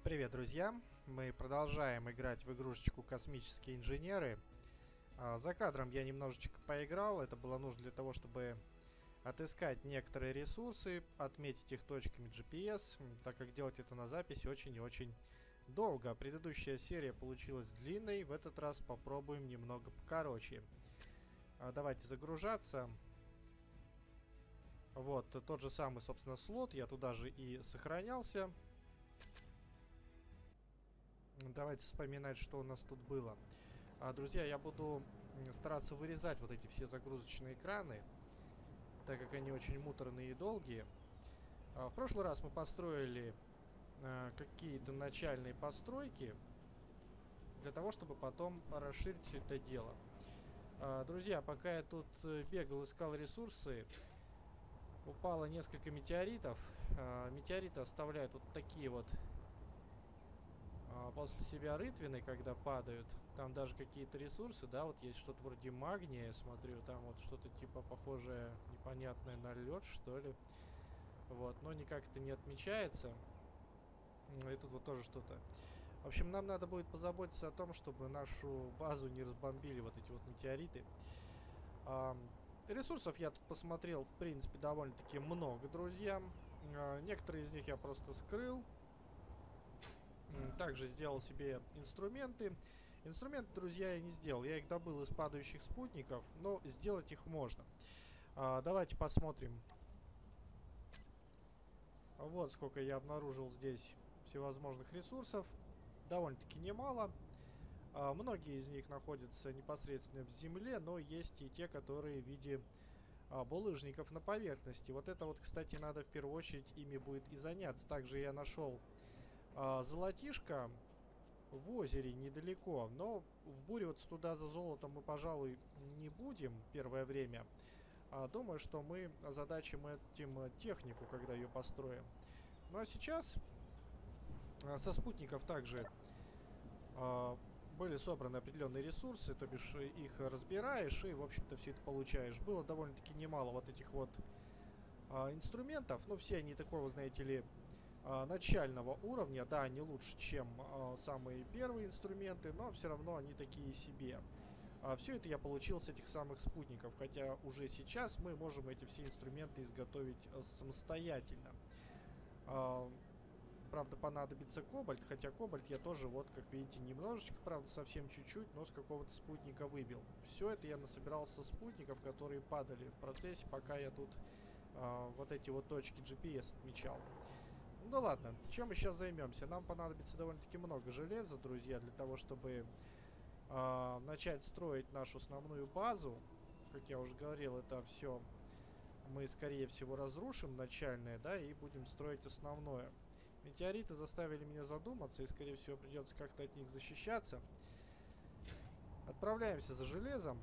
Привет, друзья! Мы продолжаем играть в игрушечку «Космические инженеры». За кадром я немножечко поиграл. Это было нужно для того, чтобы отыскать некоторые ресурсы, отметить их точками GPS, так как делать это на записи очень и очень долго. Предыдущая серия получилась длинной, в этот раз попробуем немного покороче. Давайте загружаться. Вот, тот же самый, собственно, слот, я туда же и сохранялся. Давайте вспоминать, что у нас тут было. Друзья, я буду стараться вырезать вот эти все загрузочные экраны, так как они очень муторные и долгие. В прошлый раз мы построили какие-то начальные постройки, для того, чтобы потом расширить все это дело. Друзья, пока я тут бегал, искал ресурсы, упало несколько метеоритов. Метеориты оставляют вот такие вот после себя рытвины, когда падают. Там даже какие-то ресурсы, да, вот есть что-то вроде магния, смотрю, там вот что-то типа похожее, непонятное на лед, что ли. Вот, но никак это не отмечается. И тут вот тоже что-то. В общем, нам надо будет позаботиться о том, чтобы нашу базу не разбомбили вот эти вот метеориты. Ресурсов я тут посмотрел, в принципе, довольно-таки много, друзья. Некоторые из них я просто скрыл. Также сделал себе инструменты. Инструменты, друзья, я не сделал. Я их добыл из падающих спутников, но сделать их можно. Давайте посмотрим. Вот сколько я обнаружил здесь всевозможных ресурсов. Довольно-таки немало. Многие из них находятся непосредственно в земле, но есть и те, которые в виде булыжников на поверхности. Вот это вот, кстати, надо в первую очередь ими будет и заняться. Также я нашел золотишко в озере недалеко, но вбуриваться туда за золотом мы, пожалуй, не будем первое время. Думаю, что мы озадачим этим технику, когда ее построим. Ну а сейчас со спутников также были собраны определенные ресурсы, то бишь их разбираешь и, в общем-то, все это получаешь. Было довольно-таки немало вот этих вот инструментов, но все они такого, знаете ли, начального уровня. Да, они лучше, чем самые первые инструменты, но все равно они такие себе. Все это я получил с этих самых спутников, хотя уже сейчас мы можем эти все инструменты изготовить самостоятельно. Правда, понадобится кобальт, хотя кобальт я тоже, вот, как видите, немножечко, правда, совсем чуть-чуть, но с какого-то спутника выбил. Все это я насобирал со спутников, которые падали в процессе, пока я тут вот эти вот точки GPS отмечал. Ну да ладно, чем мы сейчас займемся? Нам понадобится довольно-таки много железа, друзья, для того, чтобы начать строить нашу основную базу. Как я уже говорил, это все мы, скорее всего, разрушим начальное, да, и будем строить основное. Метеориты заставили меня задуматься, и, скорее всего, придется как-то от них защищаться. Отправляемся за железом.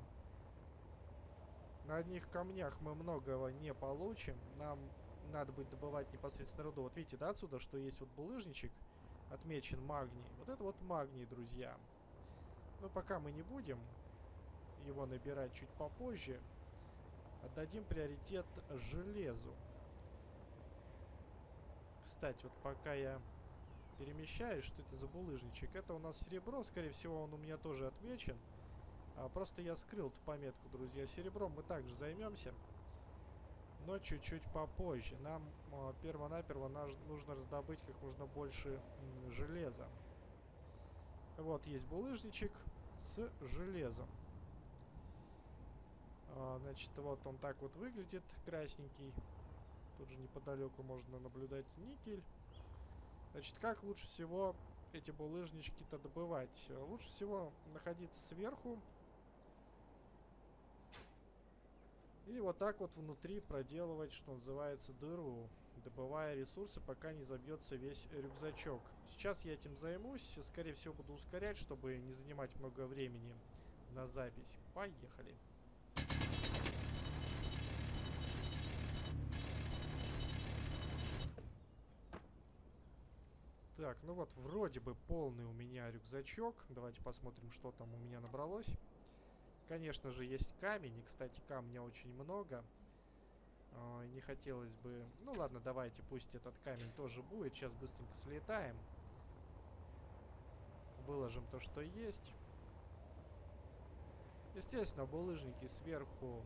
На одних камнях мы многого не получим. Нам надо будет добывать непосредственно руду. Вот видите, да, отсюда, что есть вот булыжничек, отмечен магний. Вот это вот магний, друзья. Но пока мы не будем его набирать, чуть попозже. Отдадим приоритет железу. Кстати, вот пока я перемещаюсь, что это за булыжничек? Это у нас серебро, скорее всего, он у меня тоже отмечен. Просто я скрыл эту пометку, друзья. Серебром мы также займемся, но чуть-чуть попозже. Нам перво-наперво нужно раздобыть как можно больше железа. Вот есть булыжничек с железом. Значит, вот он так вот выглядит, красненький. Тут же неподалеку можно наблюдать никель. Значит, как лучше всего эти булыжнички-то добывать? Лучше всего находиться сверху. И вот так вот внутри проделывать, что называется, дыру, добывая ресурсы, пока не забьется весь рюкзачок. Сейчас я этим займусь. Скорее всего, буду ускорять, чтобы не занимать много времени на запись. Поехали. Так, ну вот, вроде бы полный у меня рюкзачок. Давайте посмотрим, что там у меня набралось. Конечно же, есть камень. И, кстати, камня очень много. Не хотелось бы... Ну ладно, давайте, пусть этот камень тоже будет. Сейчас быстренько слетаем. Выложим то, что есть. Естественно, булыжники сверху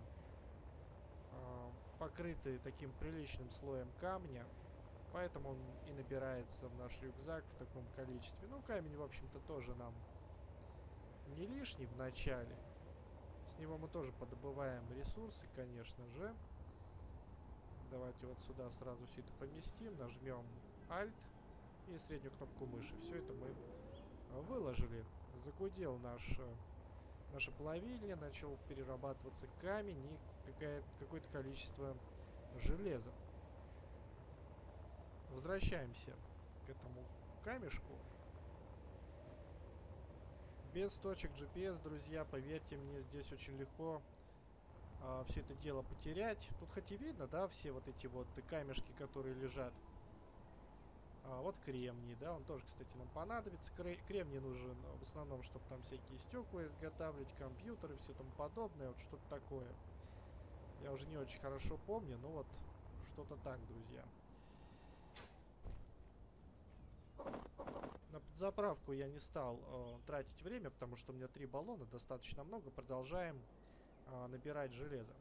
покрыты таким приличным слоем камня. Поэтому он и набирается в наш рюкзак в таком количестве. Ну, камень, в общем-то, тоже нам не лишний в начале. С него мы тоже подобываем ресурсы, конечно же. Давайте вот сюда сразу все это поместим. Нажмем Alt и среднюю кнопку мыши. Все это мы выложили. Загудел наша плавильня, начал перерабатываться камень и какое-то количество железа. Возвращаемся к этому камешку. Без точек GPS, друзья, поверьте мне, здесь очень легко все это дело потерять. Тут хоть и видно, да, все вот эти вот камешки, которые лежат. Вот кремний, да, он тоже, кстати, нам понадобится. Кремний нужен в основном, чтобы там всякие стекла изготавливать, компьютеры, все тому подобное, вот что-то такое. Я уже не очень хорошо помню, но вот что-то так, друзья. На подзаправку я не стал тратить время, потому что у меня 3 баллона, достаточно много. Продолжаем набирать железо.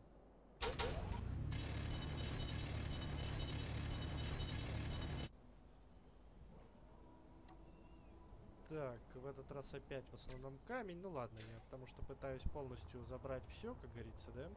Так, в этот раз опять в основном камень. Ну ладно, я потому что пытаюсь полностью забрать все, как говорится, да?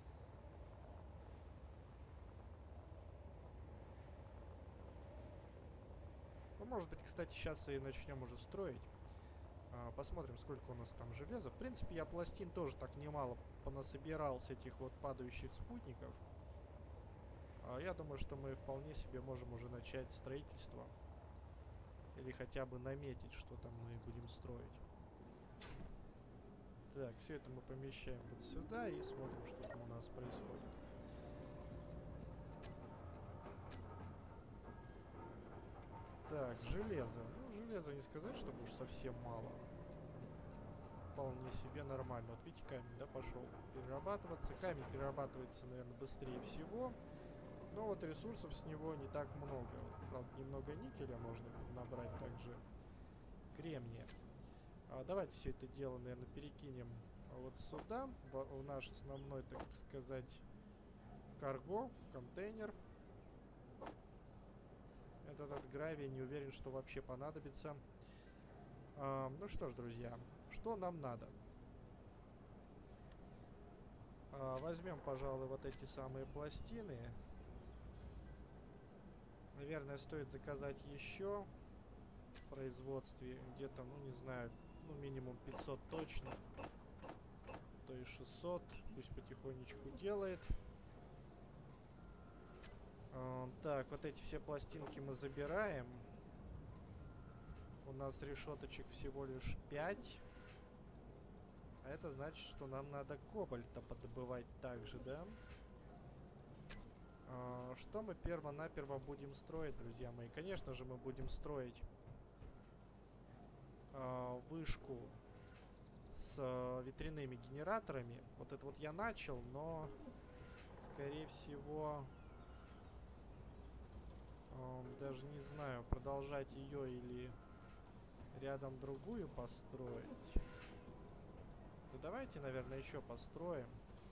Ну, может быть, кстати, сейчас и начнем уже строить. Посмотрим, сколько у нас там железа. В принципе, я пластин тоже так немало понасобирал с этих вот падающих спутников. Я думаю, что мы вполне себе можем уже начать строительство. Или хотя бы наметить, что там мы будем строить. Так, все это мы помещаем вот сюда и смотрим, что там у нас происходит. Так, железо. Ну, железо не сказать, чтобы уж совсем мало. Вполне себе нормально. Вот видите, камень, да, пошел перерабатываться. Камень перерабатывается, наверное, быстрее всего. Но вот ресурсов с него не так много. Вот, правда, немного никеля можно набрать, также кремния. Давайте все это дело, наверное, перекинем вот сюда, в наш основной, так сказать, карго, контейнер. Этот гравий не уверен, что вообще понадобится. Ну что ж, друзья, что нам надо? Возьмем, пожалуй, вот эти самые пластины. Наверное, стоит заказать еще в производстве. Где-то, ну не знаю, ну минимум 500 точно. То есть 600. Пусть потихонечку делает. Так, вот эти все пластинки мы забираем. У нас решеточек всего лишь 5. А это значит, что нам надо кобальта подобывать также, да? Что мы перво-наперво будем строить, друзья мои? Конечно же, мы будем строить вышку с ветряными генераторами. Вот это вот я начал, но, скорее всего, даже не знаю, продолжать ее или рядом другую построить. Да давайте, наверное, еще построим.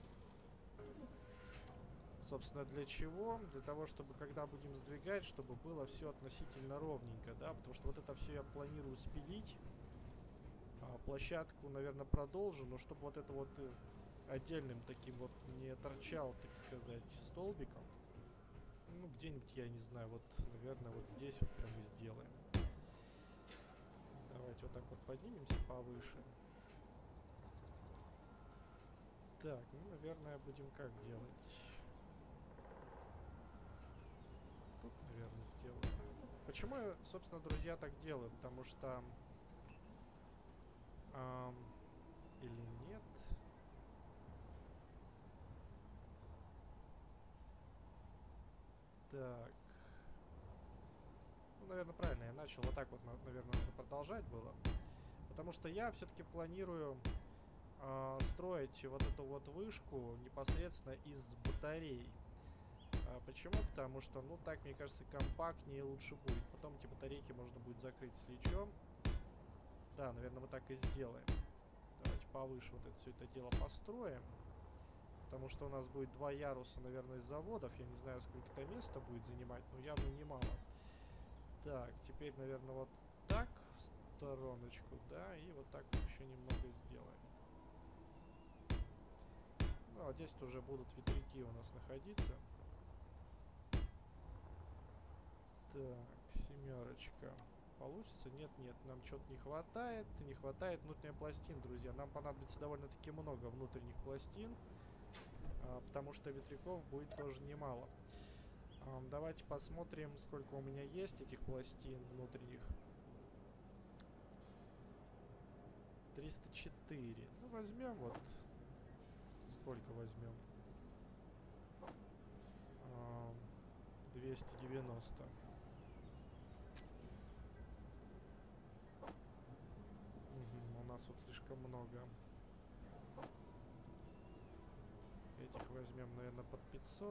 Собственно, для чего? Для того, чтобы, когда будем сдвигать, чтобы было все относительно ровненько, да? Потому что вот это все я планирую спилить. Площадку, наверное, продолжу, но чтобы вот это вот отдельным таким вот не торчал, так сказать, столбиком. Ну, где-нибудь, я не знаю, вот, наверное, вот здесь вот прям и сделаем. Давайте вот так вот поднимемся повыше. Так, ну, наверное, будем как делать? Тут, наверное, сделаем. Почему я, собственно, друзья, так делаю? Потому что... или нет? Так. Ну, наверное, правильно я начал. Вот так вот, наверное, надо продолжать было. Потому что я все-таки планирую строить вот эту вот вышку непосредственно из батарей. Почему? Потому что, ну, так, мне кажется, компактнее лучше будет. Потом эти батарейки можно будет закрыть свечом. Да, наверное, мы так и сделаем. Давайте повыше вот это все это дело построим. Потому что у нас будет 2 яруса, наверное, из заводов. Я не знаю, сколько это места будет занимать, но явно немало. Так, теперь, наверное, вот так в стороночку, да, и вот так еще немного сделаем. Ну, а здесь уже будут ветряки у нас находиться. Так, семерочка. Получится? Нет, нет, нам что-то не хватает. Не хватает внутренних пластин, друзья. Нам понадобится довольно-таки много внутренних пластин, потому что ветряков будет тоже немало. Давайте посмотрим, сколько у меня есть этих пластин внутренних. 304. Ну, возьмем вот... Сколько возьмем? 290. Угу, у нас вот слишком много. Этих возьмем, наверное, под 500.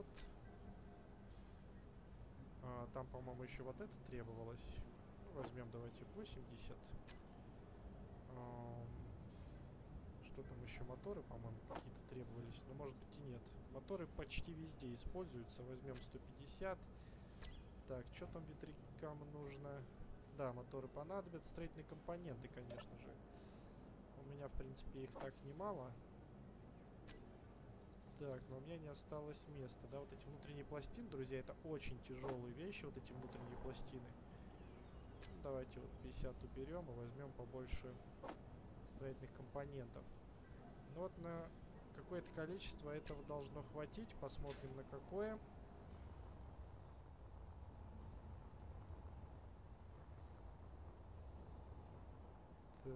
Там, по-моему, еще вот это требовалось. Ну, возьмем, давайте, 80. Что там еще? Моторы, по-моему, какие-то требовались. Но, может быть, и нет. Моторы почти везде используются. Возьмем 150. Так, что там ветрякам нужно? Да, моторы понадобятся. Строительные компоненты, конечно же. У меня, в принципе, их так немало. Так, но у меня не осталось места. Да, вот эти внутренние пластины, друзья, это очень тяжелые вещи, вот эти внутренние пластины. Ну, давайте вот 50 уберем и возьмем побольше строительных компонентов. Ну вот на какое-то количество этого должно хватить. Посмотрим, на какое. Так.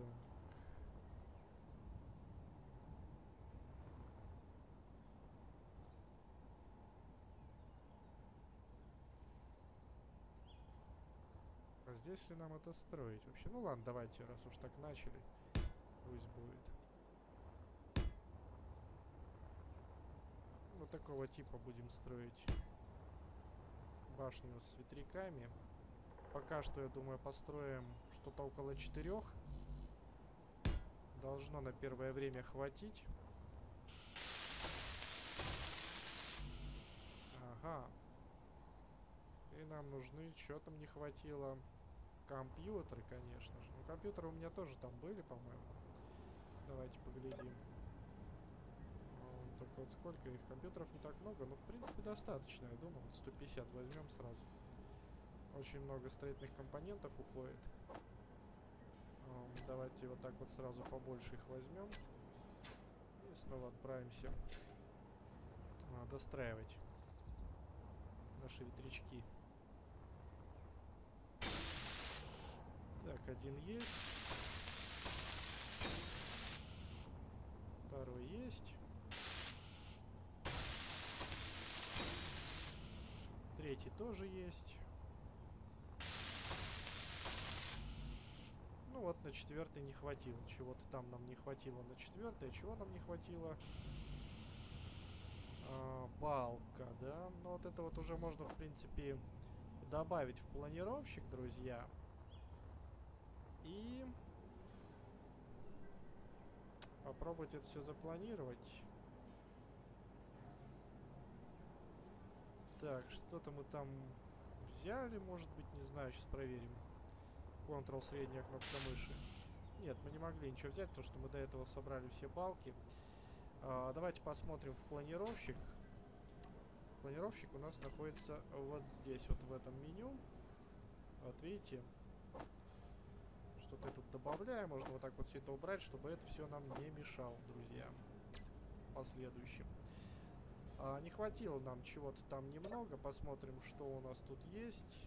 А здесь ли нам это строить вообще? Ну ладно, давайте, раз уж так начали, пусть будет. Вот такого типа будем строить башню с ветряками. Пока что, я думаю, построим что-то около 4. Должно на первое время хватить. Ага. И нам нужны, что там не хватило? Компьютеры, конечно же. Ну, компьютеры у меня тоже там были, по-моему. Давайте поглядим. Только вот сколько их? Компьютеров не так много, но в принципе достаточно, я думаю. 150 возьмем сразу. Очень много строительных компонентов уходит. Давайте вот так вот сразу побольше их возьмем. И снова отправимся достраивать наши ветрячки. Так, один есть. Второй есть. Третий тоже есть. Ну вот на 4-й не хватило. Чего-то там нам не хватило на 4-й. Чего нам не хватило? Балка, да? Ну вот это вот уже можно, в принципе, добавить в планировщик, друзья. И попробовать это все запланировать. Так, что-то мы там взяли, может быть, не знаю, сейчас проверим. Ctrl, средняя кнопка мыши. Нет, мы не могли ничего взять, потому что мы до этого собрали все балки. Давайте посмотрим в планировщик. Планировщик у нас находится вот здесь, вот в этом меню. Вот видите, что-то я тут добавляю. Можно вот так вот все это убрать, чтобы это все нам не мешало, друзья, в последующем. Не хватило нам чего-то там немного. Посмотрим, что у нас тут есть.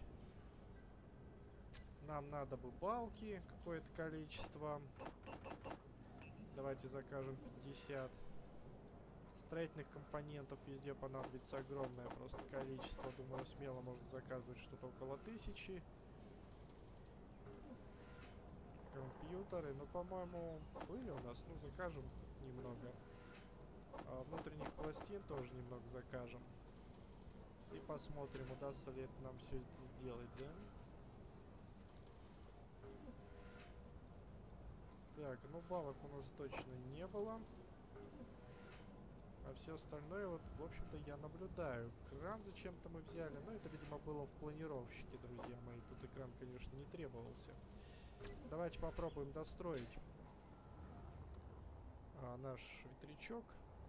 Нам надо бы балки, какое-то количество. Давайте закажем 50. Строительных компонентов везде понадобится огромное просто количество. Думаю, смело можно заказывать что-то около 1000. Компьютеры, ну, по-моему, были у нас. Ну, закажем немного. Внутренних пластин тоже немного закажем. И посмотрим, удастся ли это нам все это сделать, да? Так, ну балок у нас точно не было. А все остальное, вот, в общем-то, я наблюдаю. Кран зачем-то мы взяли. Но это, видимо, было в планировщике, друзья мои. Тут экран, конечно, не требовался. Давайте попробуем достроить наш ветрячок.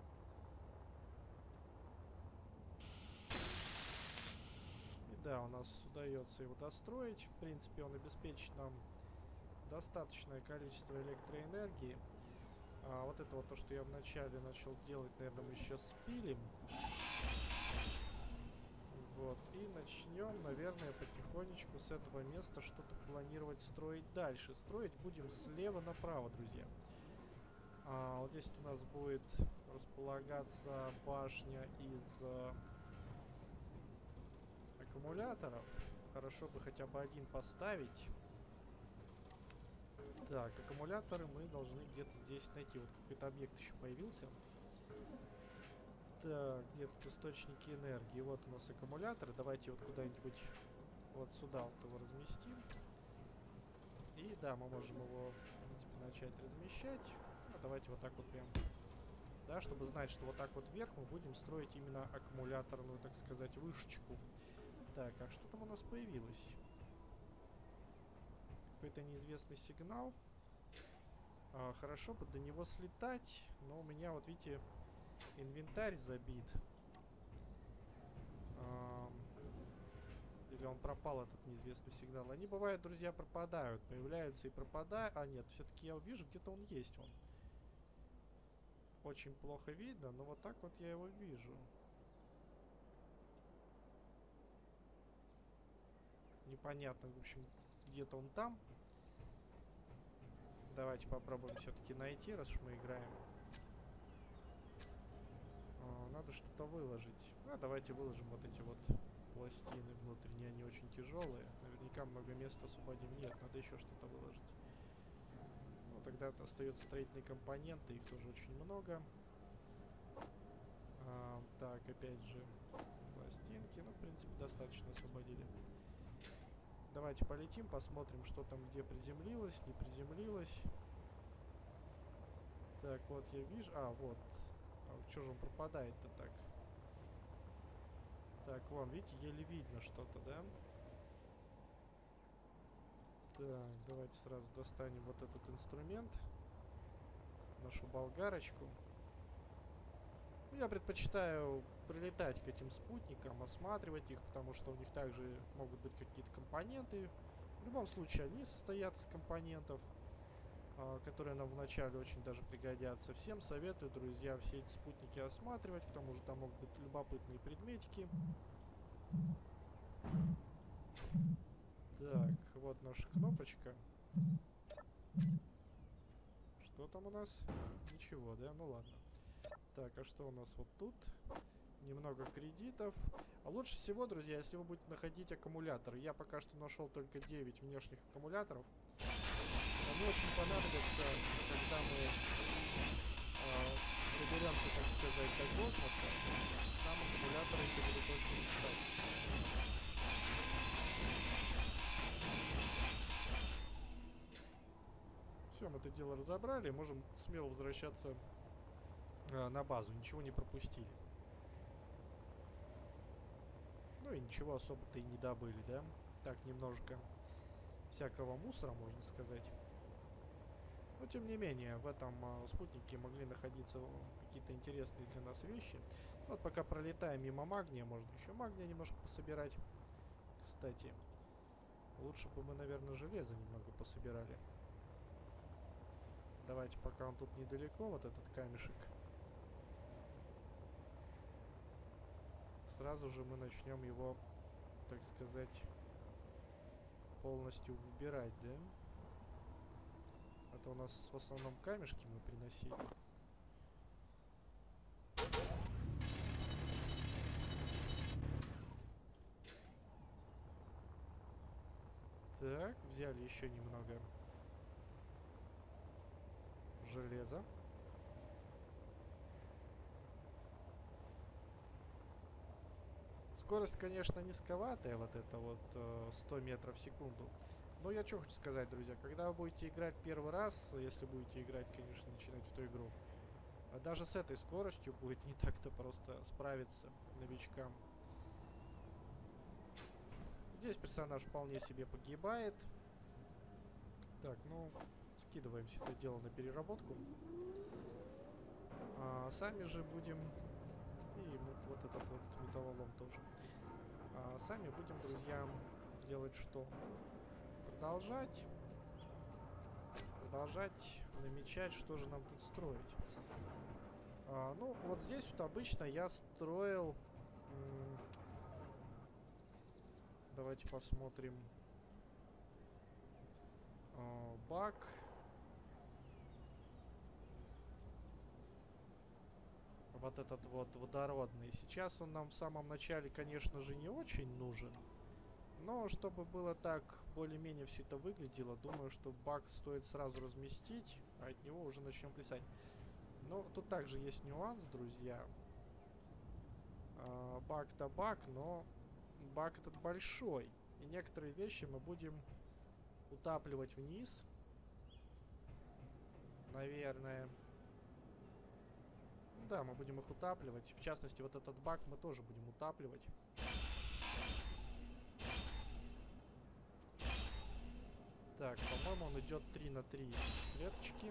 И да, у нас удается его достроить. В принципе, он обеспечит нам достаточное количество электроэнергии. Вот это вот то, что я вначале начал делать, наверное, мы сейчас спилим. Вот, и начнем, наверное, потихонечку с этого места что-то планировать строить дальше. Строить будем слева направо, друзья. Вот здесь у нас будет располагаться башня из аккумуляторов. Хорошо бы хотя бы один поставить. Так, аккумуляторы мы должны где-то здесь найти. Вот какой-то объект еще появился. Так, где-то источники энергии. Вот у нас аккумуляторы. Давайте вот куда-нибудь вот сюда вот его разместим. И да, мы можем его, в принципе, начать размещать. Давайте вот так вот прям. Да, чтобы знать, что вот так вот вверх мы будем строить именно аккумуляторную, так сказать, вышечку. Так, а что там у нас появилось? Какой-то неизвестный сигнал. Хорошо бы до него слетать, но у меня, вот видите, инвентарь забит. Или он пропал, этот неизвестный сигнал. Они, бывают, друзья, пропадают. Появляются и пропадают. А, нет, все-таки я увижу, где-то он есть. Он очень плохо видно, но вот так вот я его вижу. Непонятно, в общем, где-то он там. Давайте попробуем все-таки найти, раз уж мы играем. Надо что-то выложить. Давайте выложим вот эти вот пластины внутренние, они очень тяжелые. Наверняка много места освободим. Нет, надо еще что-то выложить. Ну, тогда остаются строительные компоненты, их тоже очень много. Так, опять же, пластинки. Ну, в принципе, достаточно освободили. Давайте полетим, посмотрим, что там где приземлилось, не приземлилось. Так, вот я вижу... вот. Что же он пропадает-то так? Так, вон, видите, еле видно что-то, да? Так, давайте сразу достанем вот этот инструмент. Нашу болгарочку. Я предпочитаю прилетать к этим спутникам, осматривать их, потому что у них также могут быть какие-то компоненты. В любом случае, они состоят из компонентов, которые нам вначале очень даже пригодятся. Всем советую, друзья, все эти спутники осматривать, к тому же там могут быть любопытные предметики. Так, вот наша кнопочка. Что там у нас? Ничего, да? Ну ладно. Так, а что у нас вот тут? Немного кредитов. А лучше всего, друзья, если вы будете находить аккумуляторы. Я пока что нашел только 9 внешних аккумуляторов. Они очень понадобятся, когда мы доберемся, так сказать, до космоса. Там аккумуляторы эти будут очень кстати. Все, мы это дело разобрали. Можем смело возвращаться на базу. Ничего не пропустили. Ну и ничего особо-то и не добыли, да? Так, немножко всякого мусора, можно сказать. Но, тем не менее, в этом спутнике могли находиться какие-то интересные для нас вещи. Вот пока пролетаем мимо магния, можно еще магния немножко пособирать. Кстати, лучше бы мы, наверное, железо немного пособирали. Давайте, пока он тут недалеко, вот этот камешек. Сразу же мы начнем его, так сказать, полностью выбирать, да? Это у нас в основном камешки мы приносили. Так, взяли еще немного железа. Скорость, конечно, низковатая, вот это вот 100 метров в секунду. Ну, я что хочу сказать, друзья. Когда вы будете играть первый раз, если будете играть, конечно, начинать эту игру, даже с этой скоростью будет не так-то просто справиться новичкам. Здесь персонаж вполне себе погибает. Так, ну, скидываем все это дело на переработку. Сами же будем... И вот этот вот металлолом тоже. Сами будем, друзья, делать что? Продолжать намечать, что же нам тут строить. Ну, вот здесь вот обычно я строил... Давайте посмотрим. Бак. Вот этот вот водородный. Сейчас он нам в самом начале, конечно же, не очень нужен. Но чтобы было так более-менее все это выглядело, думаю, что бак стоит сразу разместить, а от него уже начнем плясать. Но тут также есть нюанс, друзья. Бак-то бак, но бак этот большой. И некоторые вещи мы будем утапливать вниз. Наверное. Да, мы будем их утапливать. В частности, вот этот бак мы тоже будем утапливать. Так, по-моему, он идет 3 на 3 клеточки.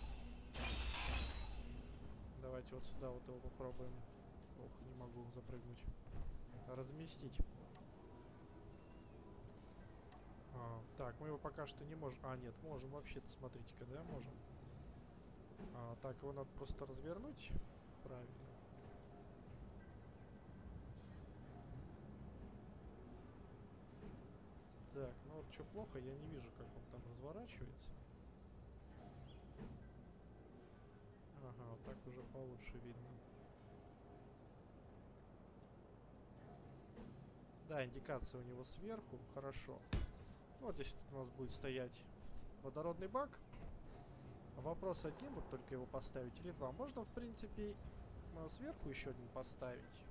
Давайте вот сюда вот его попробуем. Ох, не могу запрыгнуть. Разместить. Так, мы его пока что не можем... нет, можем вообще-то, смотрите-ка, да, можем. Так, его надо просто развернуть. Правильно. Так, ну вот что плохо, я не вижу, как он там разворачивается. Ага, вот так уже получше видно. Да, индикация у него сверху, хорошо. Вот здесь у нас будет стоять водородный бак. Вопрос один, вот только его поставить или два. Можно, в принципе, сверху еще один поставить.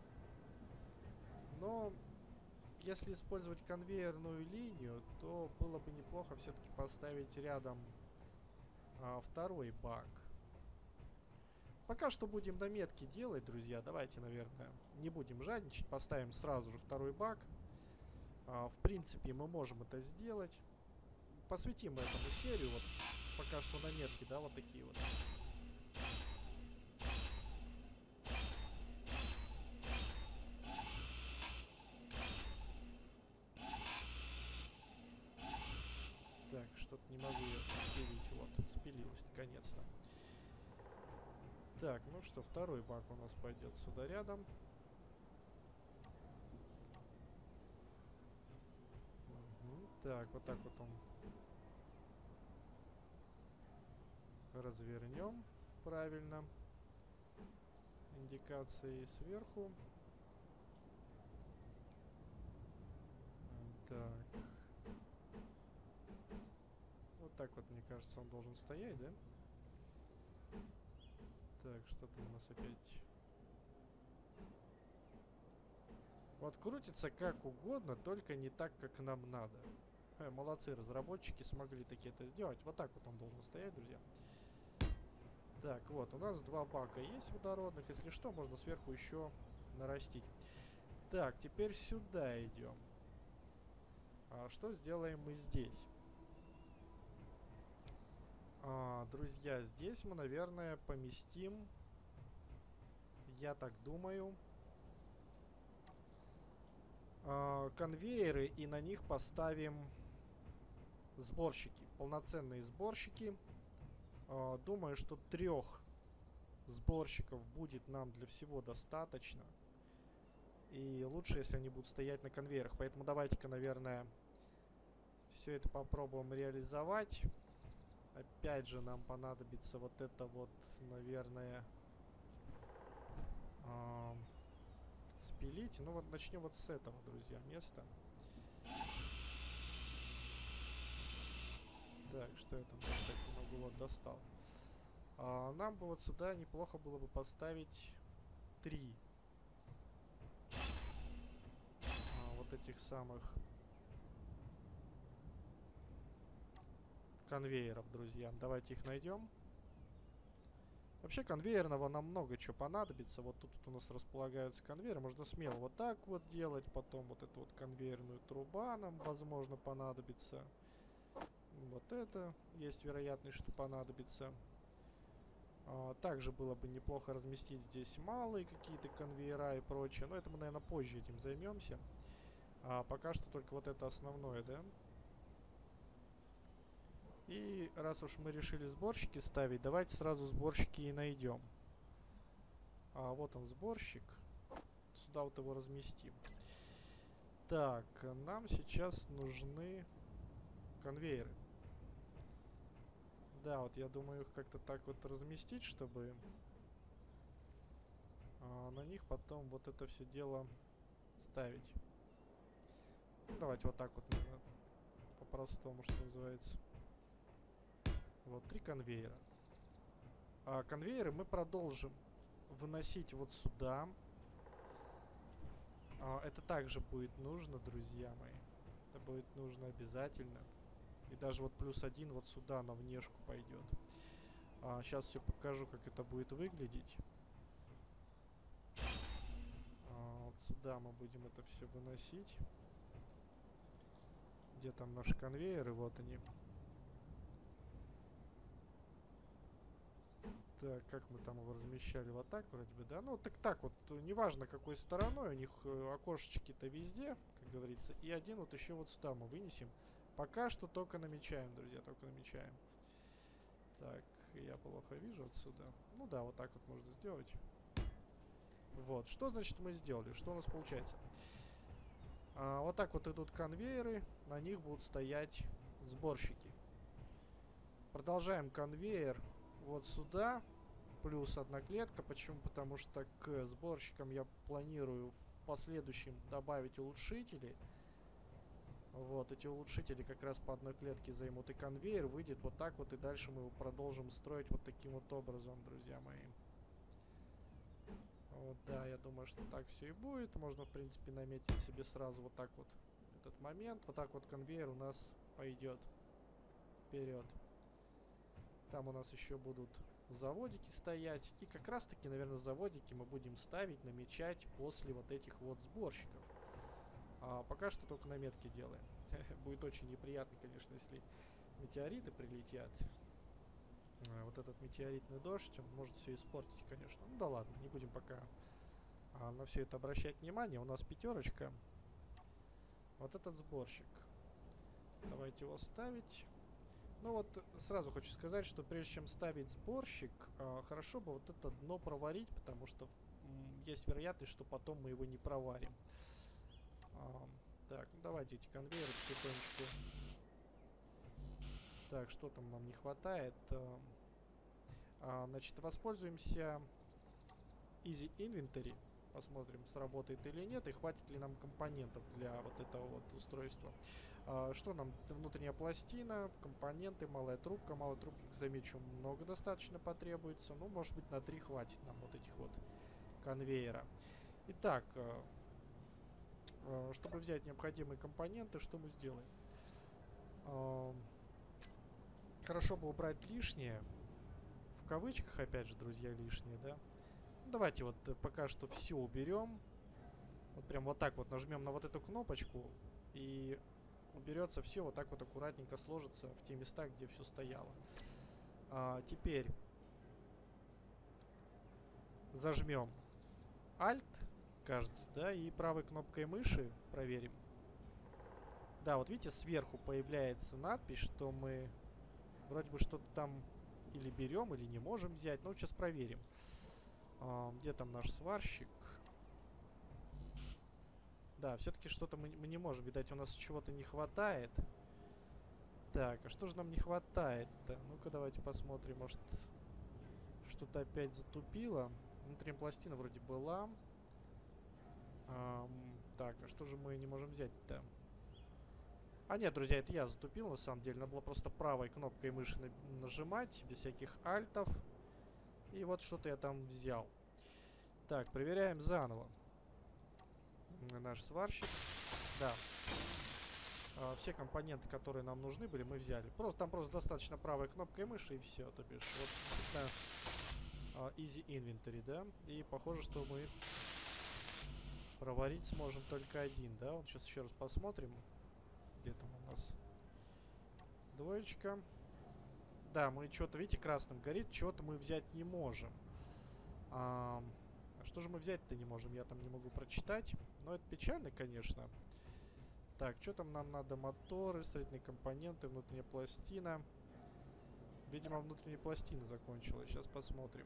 Но если использовать конвейерную линию, то было бы неплохо все-таки поставить рядом второй бак. Пока что будем наметки делать, друзья. Давайте, наверное, не будем жадничать. Поставим сразу же второй бак. В принципе, мы можем это сделать. Посвятим этому серию. Вот пока что наметки, да, вот такие вот. Так, что-то не могу ее спилить. Вот, спилилась наконец-то. Так, ну что, второй бак у нас пойдет сюда рядом. Так, вот так вот он развернем правильно. Индикации сверху. Так. Вот так вот, мне кажется, он должен стоять, да? Так, что-то у нас опять... Вот крутится как угодно, только не так, как нам надо. Молодцы, разработчики смогли таки это сделать. Вот так вот он должен стоять, друзья. Так, вот, у нас два бака есть водородных. Если что, можно сверху еще нарастить. Так, теперь сюда идем. Что сделаем мы здесь? Друзья, здесь мы, наверное, поместим, я так думаю, конвейеры, и на них поставим сборщики, полноценные сборщики. Думаю, что 3 сборщиков будет нам для всего достаточно. И лучше, если они будут стоять на конвейерах. Поэтому давайте-ка, наверное, все это попробуем реализовать. Опять же, нам понадобится вот это вот, наверное, спилить. Ну вот начнем вот с этого, друзья, места. Так, что я там так не могу, вот достал. Нам бы вот сюда неплохо было бы поставить 3 вот этих самых конвейеров, друзья. Давайте их найдем. Вообще конвейерного нам много чего понадобится. Вот тут у нас располагаются конвейеры. Можно смело вот так вот делать. Потом вот эту вот конвейерную труба нам, возможно, понадобится. Вот это есть вероятность, что понадобится. Также было бы неплохо разместить здесь малые какие-то конвейера и прочее. Но это мы, наверное, позже этим займемся. Пока что только вот это основное, да? И раз уж мы решили сборщики ставить, давайте сразу сборщики и найдем. Вот он, сборщик. Сюда вот его разместим. Так, нам сейчас нужны конвейеры. Да, вот я думаю их как-то так вот разместить, чтобы на них потом вот это все дело ставить. Давайте вот так вот, по-простому, что называется. Вот 3 конвейера. Конвейеры мы продолжим выносить вот сюда. Это также будет нужно, друзья мои. Это будет нужно обязательно. И даже вот +1 вот сюда на внешку пойдет. Сейчас все покажу, как это будет выглядеть. Вот сюда мы будем это все выносить. Где там наши конвейеры? Вот они. Так, как мы там его размещали? Вот так вроде бы, да? Ну, так вот, неважно какой стороной, у них окошечки-то везде, как говорится. И один вот еще вот сюда мы вынесем. Пока что только намечаем, друзья, только намечаем. Так, я плохо вижу отсюда. Ну да, вот так вот можно сделать. Вот, что значит мы сделали? Что у нас получается? Вот так вот идут конвейеры, на них будут стоять сборщики. Продолжаем конвейер вот сюда, плюс 1 клетка. Почему? Потому что к сборщикам я планирую в последующем добавить улучшители. Вот, эти улучшители как раз по 1 клетке займут, и конвейер выйдет вот так вот, и дальше мы его продолжим строить вот таким вот образом, друзья мои. Вот, да, я думаю, что так все и будет. Можно, в принципе, наметить себе сразу вот так вот этот момент. Вот так вот конвейер у нас пойдет вперед. Там у нас еще будут заводики стоять. И как раз таки, наверное, заводики мы будем ставить, намечать после вот этих вот сборщиков. Пока что только наметки делаем. Будет очень неприятно, конечно, если метеориты прилетят. Вот этот метеоритный дождь, он может все испортить, конечно. Ну да ладно, не будем пока на все это обращать внимание. У нас 5. Вот этот сборщик. Давайте его ставить. Ну вот, сразу хочу сказать, что прежде чем ставить сборщик, хорошо бы вот это дно проварить, потому что есть вероятность, что потом мы его не проварим. Так, ну давайте эти конвейеры потихонечку. Так, что там нам не хватает? Значит, воспользуемся Easy Inventory. Посмотрим, сработает или нет, и хватит ли нам компонентов для вот этого вот устройства. Что нам? Внутренняя пластина, компоненты, малая трубка. Малой трубки, замечу, много достаточно потребуется. Ну, может быть, на 3 хватит нам вот этих вот конвейера. Итак, чтобы взять необходимые компоненты, что мы сделаем? Хорошо бы убрать лишнее. В кавычках, опять же, друзья, лишнее, да? Ну, давайте вот пока что все уберем. Вот прям вот так вот нажмем на вот эту кнопочку, и уберется все, вот так вот аккуратненько сложится в те места, где все стояло. Теперь зажмем Alt, кажется, да, и правой кнопкой мыши проверим. Да, вот видите, сверху появляется надпись, что мы вроде бы что-то там или берем, или не можем взять. Ну, сейчас проверим. Где там наш сварщик? Да, все-таки что-то мы не можем. Видать, у нас чего-то не хватает. Так, а что же нам не хватает-то? Ну-ка, давайте посмотрим. Может, что-то опять затупило. Внутренняя пластина вроде была. Так, а что же мы не можем взять-то? Нет, друзья, это я затупил, на самом деле. Надо было просто правой кнопкой мыши нажимать, без всяких альтов. И вот что-то я там взял. Так, проверяем заново. Наш сварщик. Да. Все компоненты, которые нам нужны были, мы взяли. Там просто достаточно правой кнопкой мыши и все. То бишь, вот действительно easy inventory, да? И похоже, что мы проварить сможем только один, да? Вот сейчас еще раз посмотрим. Где там у нас двоечка? Да, мы что-то, видите, красным горит, чего-то мы взять не можем. А что же мы взять-то не можем? Я там не могу прочитать. Но это печально, конечно. Так, что там нам надо? Моторы, строительные компоненты, внутренняя пластина. Видимо, внутренняя пластина закончилась. Сейчас посмотрим.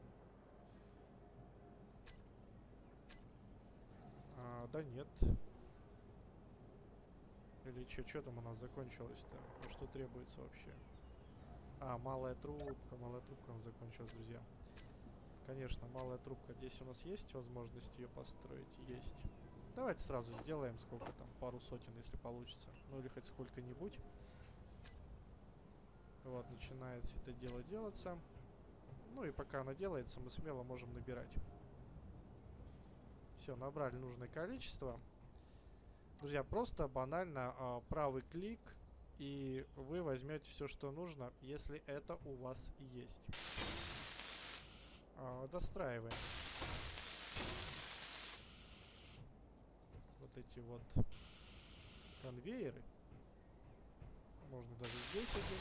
Да нет. Или что там у нас закончилось-то? Ну, что требуется вообще? Малая трубка. Малая трубка у нас закончилась, друзья. Конечно, малая трубка. Здесь у нас есть возможность ее построить? Есть. Давайте сразу сделаем, сколько там, пару сотен, если получится. Ну или хоть сколько-нибудь. Вот, начинает все это дело делаться. Ну и пока она делается, мы смело можем набирать. Все, набрали нужное количество. Друзья, просто банально правый клик, и вы возьмете все, что нужно, если это у вас есть. Достраиваем. Вот эти вот конвейеры. Можно даже здесь один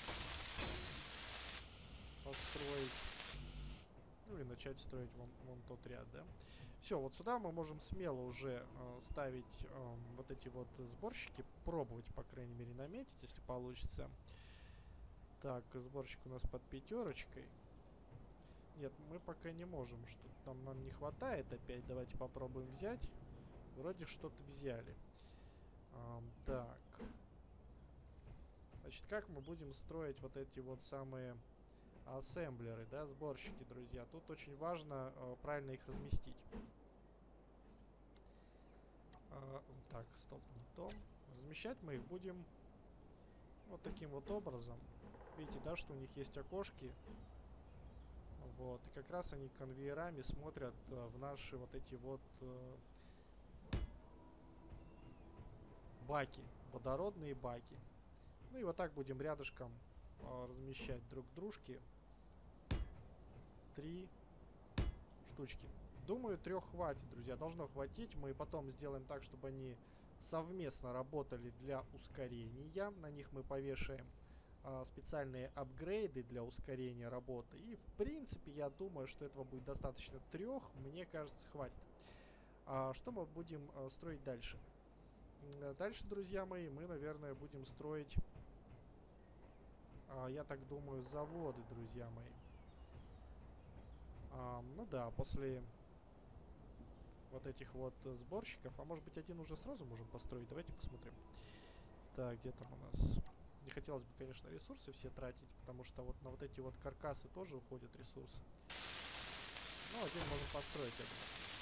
построить. Ну и начать строить вон тот ряд, да. Все, вот сюда мы можем смело уже ставить вот эти вот сборщики. Пробовать, по крайней мере, наметить, если получится. Так, сборщик у нас под 5. Нет, мы пока не можем. Что-то там нам не хватает опять. Давайте попробуем взять. Вроде что-то взяли. Так. Значит, как мы будем строить вот эти вот самые ассемблеры, да, сборщики, друзья? Тут очень важно правильно их разместить. Так, стоп, не то. Размещать мы их будем вот таким вот образом. Видите, да, что у них есть окошки. Вот, и как раз они конвейерами смотрят в наши вот эти вот баки, водородные баки. Ну и вот так будем рядышком размещать друг к дружке 3 штучки. Думаю, 3 хватит, друзья. Должно хватить. Мы потом сделаем так, чтобы они совместно работали для ускорения. На них мы повешаем специальные апгрейды для ускорения работы. И, в принципе, я думаю, что этого будет достаточно 3. Мне кажется, хватит. Что мы будем строить дальше? Дальше, друзья мои, мы, наверное, будем строить, я так думаю, заводы, друзья мои. Ну да, после вот этих вот сборщиков. А может быть, один уже сразу можем построить? Давайте посмотрим. Так, где там у нас? Не хотелось бы, конечно, ресурсы все тратить, потому что вот на вот эти вот каркасы тоже уходят ресурсы. Ну, один можем построить один.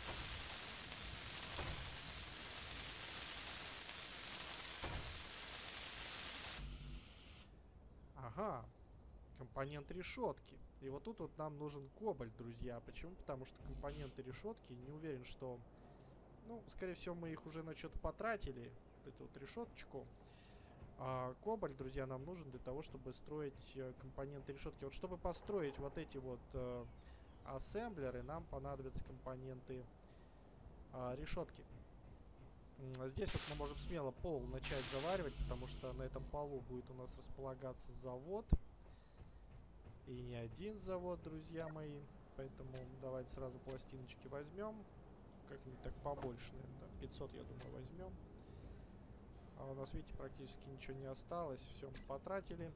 Ага, компонент решетки. И вот тут вот нам нужен кобальт, друзья. Почему? Потому что компоненты решетки, не уверен, что... Ну, скорее всего, мы их уже на что-то потратили. Вот эту вот решеточку. А кобальт, друзья, нам нужен для того, чтобы строить компоненты решетки. Вот чтобы построить вот эти вот ассемблеры, нам понадобятся компоненты решетки. Здесь вот мы можем смело пол начать заваривать, потому что на этом полу будет у нас располагаться завод. И не один завод, друзья мои. Поэтому давайте сразу пластиночки возьмем. Как-нибудь так побольше, наверное. 500, я думаю, возьмем. А у нас, видите, практически ничего не осталось. Все мы потратили.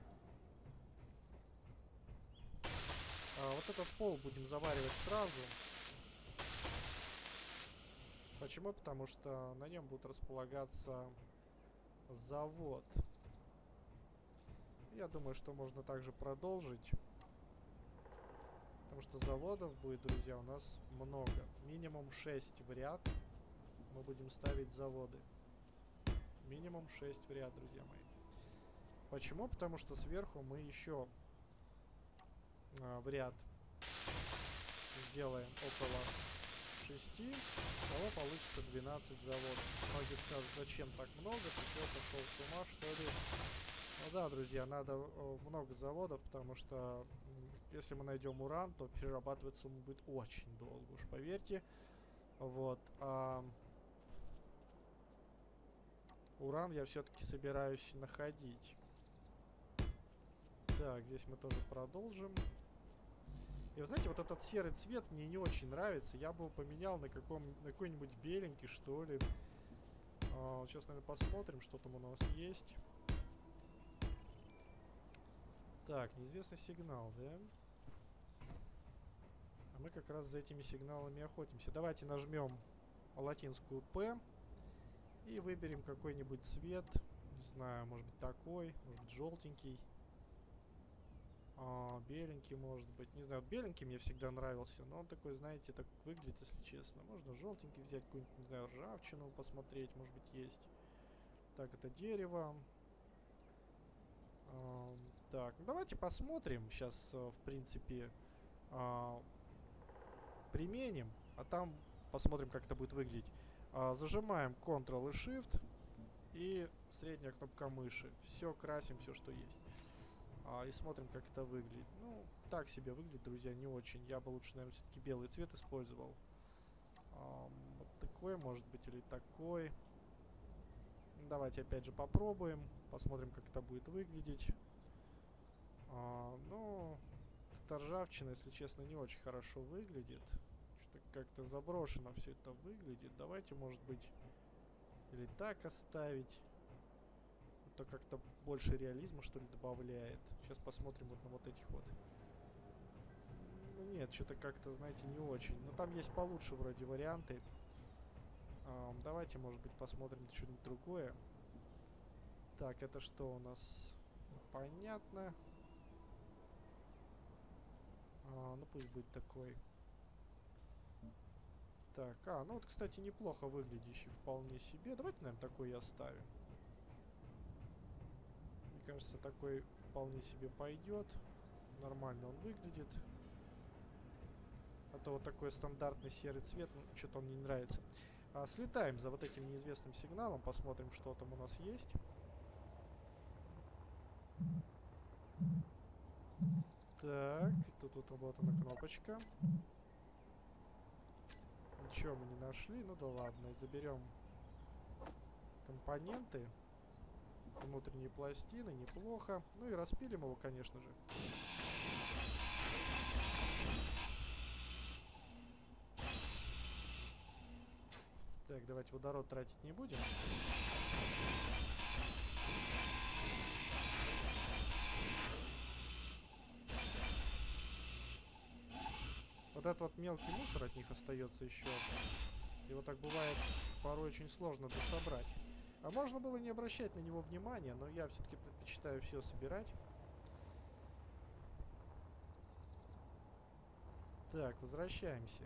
Вот этот пол будем заваривать сразу. Почему? Потому что на нем будет располагаться завод. Я думаю, что можно также продолжить. Потому что заводов будет, друзья, у нас много. Минимум 6 в ряд мы будем ставить заводы. Минимум 6 в ряд, друзья мои. Почему? Потому что сверху мы еще в ряд сделаем около 6, того получится 12 заводов. Многие скажут, зачем так много, ты что, пошел с ума, что ли? Ну да, друзья, надо много заводов, потому что если мы найдем уран, то перерабатываться он будет очень долго, уж поверьте. Вот. Уран я все-таки собираюсь находить. Так, здесь мы тоже продолжим. И вы знаете, вот этот серый цвет мне не очень нравится. Я бы его поменял на какой-нибудь беленький, что ли. Сейчас, наверное, посмотрим, что там у нас есть. Так, неизвестный сигнал, да? А мы как раз за этими сигналами охотимся. Давайте нажмем латинскую П и выберем какой-нибудь цвет. Не знаю, может быть такой, может быть желтенький. Беленький, может быть. Не знаю, вот беленький мне всегда нравился, но он такой, знаете, так выглядит, если честно. Можно желтенький взять, какую-нибудь, не знаю, ржавчину посмотреть, может быть, есть. Так, это дерево. Так, ну давайте посмотрим. Сейчас, в принципе, применим, а там посмотрим, как это будет выглядеть. Зажимаем Ctrl и Shift и средняя кнопка мыши. Все, красим, все, что есть. И смотрим, как это выглядит. Ну, так себе выглядит, друзья, не очень. Я бы лучше, наверное, все-таки белый цвет использовал. Вот такой, может быть, или такой. Давайте опять же попробуем. Посмотрим, как это будет выглядеть. Ну, эта ржавчина, если честно, не очень хорошо выглядит. Что-то как-то заброшено все это выглядит. Давайте, может быть, или так оставить. Это как-то больше реализма, что ли, добавляет. Сейчас посмотрим вот на вот этих вот. Ну нет, что-то как-то, знаете, не очень. Но там есть получше вроде варианты. Давайте, может быть, посмотрим что-нибудь другое. Так, это что у нас? Понятно. Ну пусть будет такой. Так, ну вот, кстати, неплохо выглядящий вполне себе. Давайте, наверное, такой и оставим. Мне кажется, такой вполне себе пойдет. Нормально он выглядит. А то вот такой стандартный серый цвет, ну, что-то он мне не нравится. Слетаем за вот этим неизвестным сигналом, посмотрим, что там у нас есть. Так, тут вот работана кнопочка. Ничего мы не нашли, ну да ладно, заберем компоненты. Внутренние пластины, неплохо. Ну и распилим его, конечно же. Так, давайте водород тратить не будем. Вот этот вот мелкий мусор от них остается еще. И вот так бывает порой очень сложно дособрать. А можно было не обращать на него внимания, но я все-таки предпочитаю все собирать. Так, возвращаемся.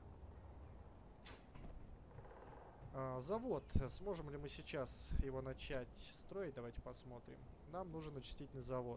Завод. Сможем ли мы сейчас его начать строить? Давайте посмотрим. Нам нужен очистительный завод.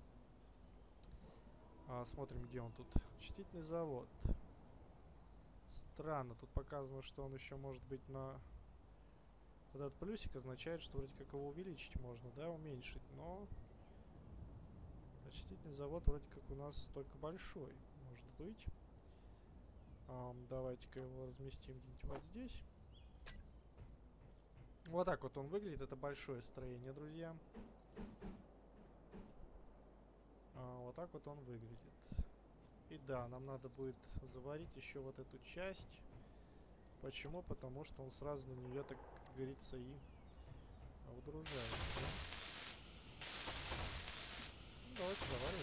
Смотрим, где он тут. Очистительный завод. Странно, тут показано, что он еще может быть на... Вот этот плюсик означает, что вроде как его увеличить можно, да, уменьшить, но... Очистительный завод вроде как у нас только большой, может быть. Давайте-ка его разместим где-нибудь вот здесь. Вот так вот он выглядит, это большое строение, друзья. Вот так вот он выглядит. И да, нам надо будет заварить еще вот эту часть. Почему? Потому что он сразу на нее, так как говорится, и выдружается. Ну, давайте заваривать.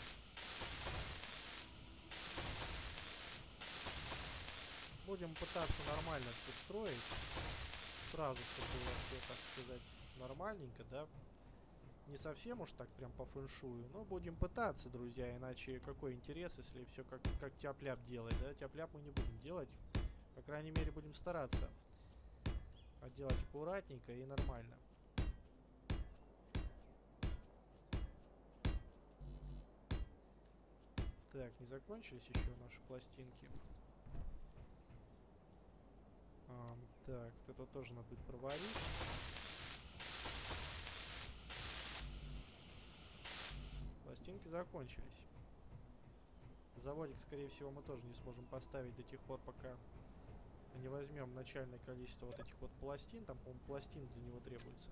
Будем пытаться нормально все строить. Сразу, чтобы было все, так сказать, нормальненько, да? Не совсем уж так прям по фэншую, но будем пытаться, друзья, иначе какой интерес, если все как тяп-ляп делать, да? Тяп-ляп мы не будем делать, по крайней мере будем стараться делать аккуратненько и нормально. Так, не закончились еще наши пластинки. Так, это тоже надо будет проварить. Пластинки закончились. Заводик, скорее всего, мы тоже не сможем поставить до тех пор, пока не возьмем начальное количество вот этих вот пластин. Там, по-моему, пластин для него требуется.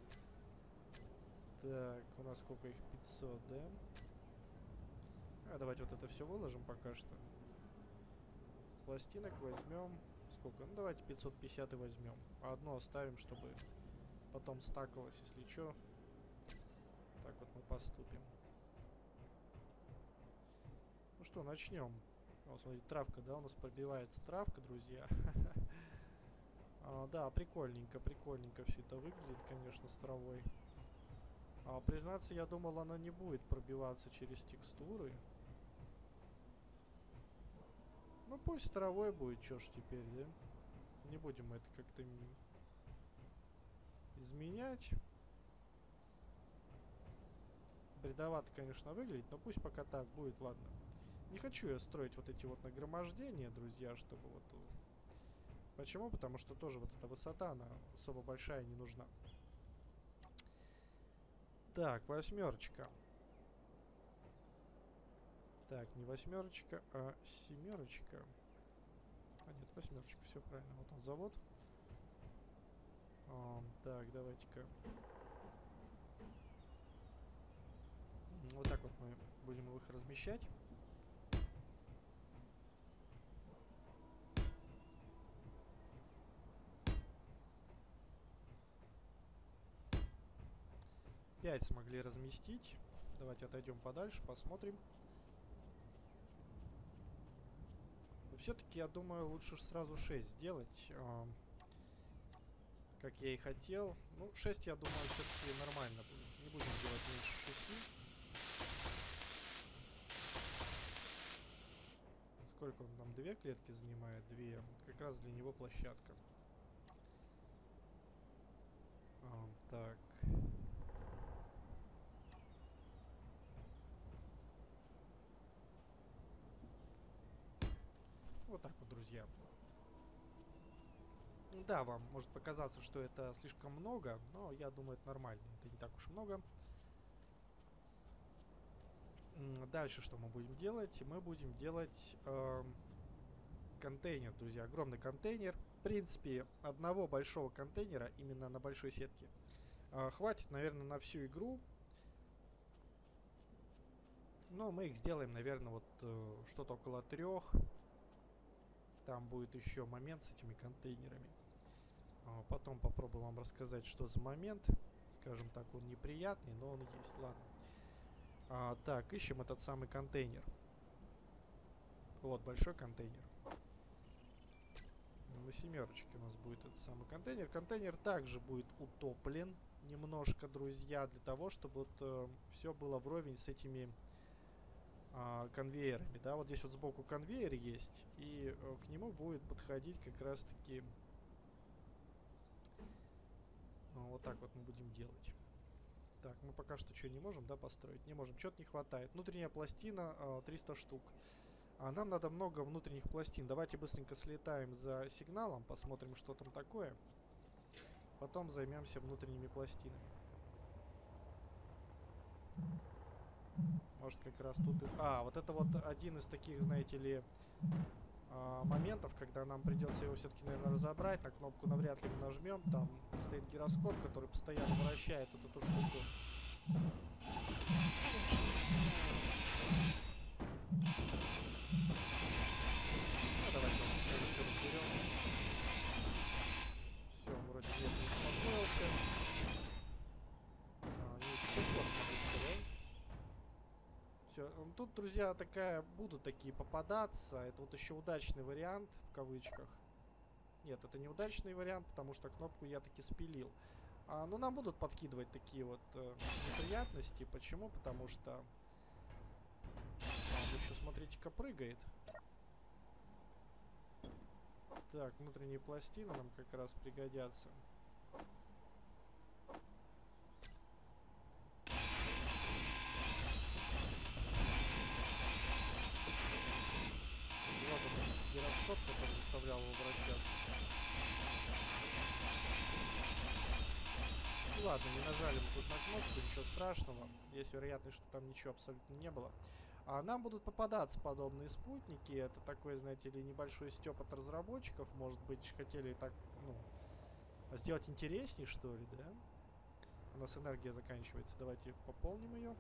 Так, у нас сколько их? 500, да? Давайте вот это все выложим пока что. Пластинок возьмем. Сколько? Ну, давайте 550 и возьмем. А одно оставим, чтобы потом стакалось, если что. Так вот мы поступим. Ну что, начнем. О, смотрите, травка, да, у нас пробивается травка, друзья. Да, прикольненько все это выглядит, конечно, с травой. Признаться, я думал, она не будет пробиваться через текстуры. Ну, пусть травой будет, чё ж теперь, да? Не будем это как-то изменять. Бредовато, конечно, выглядит, но пусть пока так будет, ладно. Не хочу я строить вот эти вот нагромождения, друзья, чтобы вот... Почему? Потому что тоже вот эта высота, она особо большая не нужна. Так, 8. Так, не 8, а 7. А нет, 8, все правильно. Вот он завод. Так, давайте-ка. Вот так вот мы будем их размещать. Пять смогли разместить. Давайте отойдем подальше, посмотрим. Все-таки, я думаю, лучше сразу 6 сделать, как я и хотел. Ну, 6, я думаю, все-таки нормально будет. Не будем делать меньше 6. Сколько он нам? 2 клетки занимает? 2. Как раз для него площадка. Так. Вот так вот, друзья. Да, вам может показаться, что это слишком много, но я думаю, это нормально. Это не так уж много. Дальше что мы будем делать? Мы будем делать контейнер, друзья. Огромный контейнер. В принципе, одного большого контейнера именно на большой сетке хватит, наверное, на всю игру. Но мы их сделаем, наверное, вот что-то около 3. Там будет еще момент с этими контейнерами. Потом попробую вам рассказать, что за момент. Скажем так, он неприятный, но он есть. Ладно. Так, ищем этот самый контейнер. Вот, большой контейнер. На 7 у нас будет этот самый контейнер. Контейнер также будет утоплен немножко, друзья, для того, чтобы вот все было вровень с этими конвейерами, да, вот здесь вот сбоку конвейер есть, и к нему будет подходить как раз таки вот так вот мы будем делать. Так, мы пока что что не можем, да, построить? Не можем, что-то не хватает. Внутренняя пластина 300 штук. Нам надо много внутренних пластин. Давайте быстренько слетаем за сигналом, посмотрим, что там такое. Потом займемся внутренними пластинами. Может, как раз тут и... вот это вот один из таких, знаете ли, моментов, когда нам придется его все-таки, наверное, разобрать. На кнопку навряд ли мы нажмем. Там стоит гироскоп, который постоянно вращает вот эту штуку. Давайте все разберем. Все, вроде нет, не успокоился. Все, тут, друзья, будут такие попадаться. Это вот еще удачный вариант, в кавычках. Нет, это не удачный вариант, потому что кнопку я таки спилил. Но нам будут подкидывать такие вот неприятности. Почему? Потому что он еще, смотрите-ка, прыгает. Так, внутренние пластины нам как раз пригодятся. Вот он, гироскоп, который заставлял его вращаться. ладно, не нажали мы тут на кнопку, ничего страшного. Есть вероятность, что там ничего абсолютно не было. А нам будут попадаться подобные спутники. Это такой, знаете ли, небольшой стёб от разработчиков. Может быть, хотели так, ну, сделать интереснее, что ли, да? У нас энергия заканчивается. Давайте пополним ее.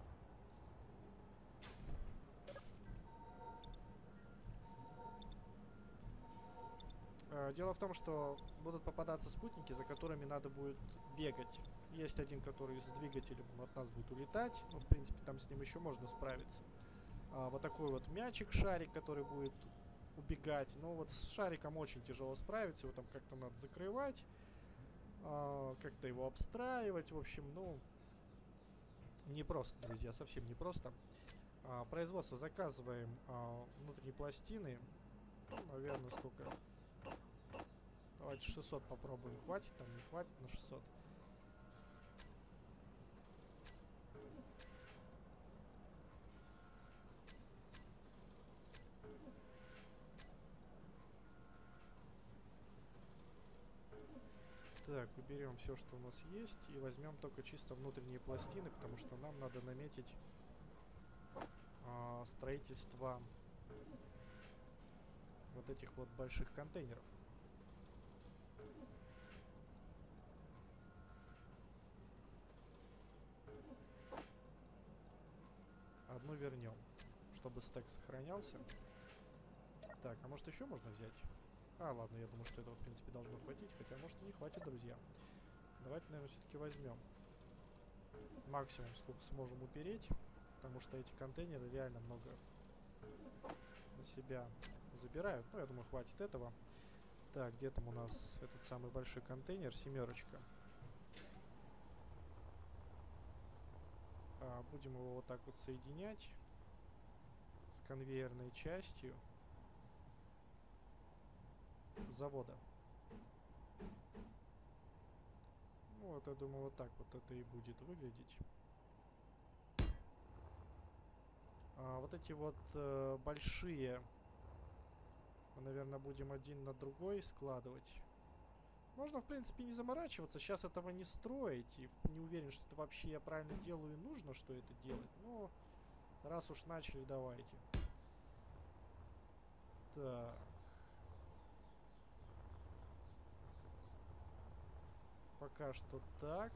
Дело в том, что будут попадаться спутники, за которыми надо будет бегать. Есть один, который с двигателем от нас будет улетать. Ну, в принципе, там с ним еще можно справиться. Вот такой вот мячик, шарик, который будет убегать. Но вот с шариком очень тяжело справиться. Его там как-то надо закрывать. Как-то его обстраивать. В общем, ну, непросто, друзья, совсем непросто. Производство заказываем внутренние пластины. Ну, наверное, сколько... Давайте 600 попробуем. Хватит там, не хватит на 600. Так, уберем все, что у нас есть, и возьмем только чисто внутренние пластины, потому что нам надо наметить строительство вот этих вот больших контейнеров. Одну вернем, чтобы стек сохранялся. Так, а может еще можно взять? Ладно, я думаю, что этого в принципе должно хватить, хотя может и не хватит, друзья. Давайте, наверное, все-таки возьмем максимум, сколько сможем упереть, потому что эти контейнеры реально много на себя забирают. Ну, я думаю, хватит этого. Так, где там у нас этот самый большой контейнер? 7. Будем его вот так вот соединять с конвейерной частью завода. Ну, вот я думаю, вот так вот это и будет выглядеть. Вот эти вот большие мы, наверное, будем один на другой складывать. Можно, в принципе, не заморачиваться, сейчас этого не строить. И не уверен, что это вообще я правильно делаю и нужно, что это делать. Но раз уж начали, давайте. Так. Пока что так.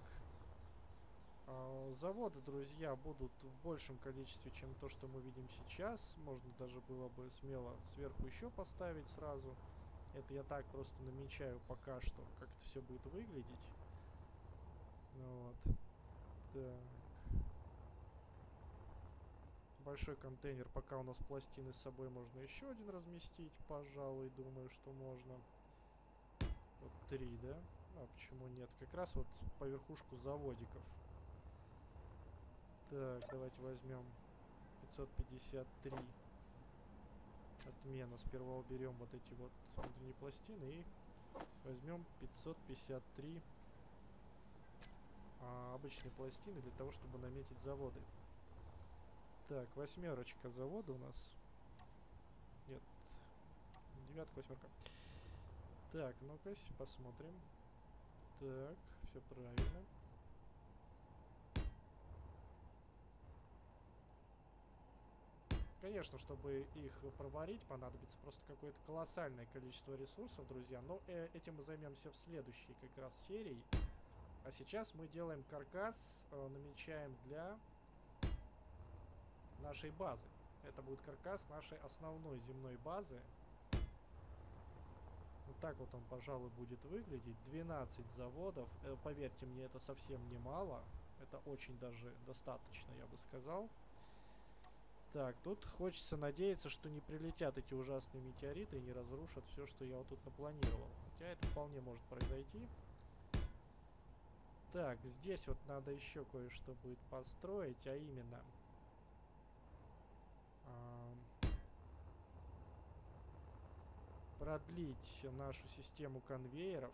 Заводы, друзья, будут в большем количестве, чем то, что мы видим сейчас. Можно даже было бы смело сверху еще поставить сразу. Это я так просто намечаю пока что, как это все будет выглядеть. Вот. Так. Большой контейнер. Пока у нас пластины с собой, можно еще один разместить. Пожалуй, думаю, что можно. Вот 3, да? А почему нет? Как раз вот по верхушку заводиков. Так, давайте возьмем 553. Отмена. Сперва уберем вот эти вот внутренние пластины и возьмем 553 обычные пластины для того, чтобы наметить заводы. Так, 8 завода у нас. Нет. 9, 8. Так, ну-ка, посмотрим. Так, все правильно. Конечно, чтобы их проварить, понадобится просто какое-то колоссальное количество ресурсов, друзья. Но этим мы займемся в следующей как раз серии. А сейчас мы делаем каркас, намечаем для нашей базы. Это будет каркас нашей основной земной базы. Вот так вот он, пожалуй, будет выглядеть. 12 заводов. Поверьте мне, это совсем немало. Это очень даже достаточно, я бы сказал. Так, тут хочется надеяться, что не прилетят эти ужасные метеориты и не разрушат все, что я вот тут напланировал. Хотя это вполне может произойти. Так, здесь вот надо еще кое-что будет построить, а именно... продлить нашу систему конвейеров.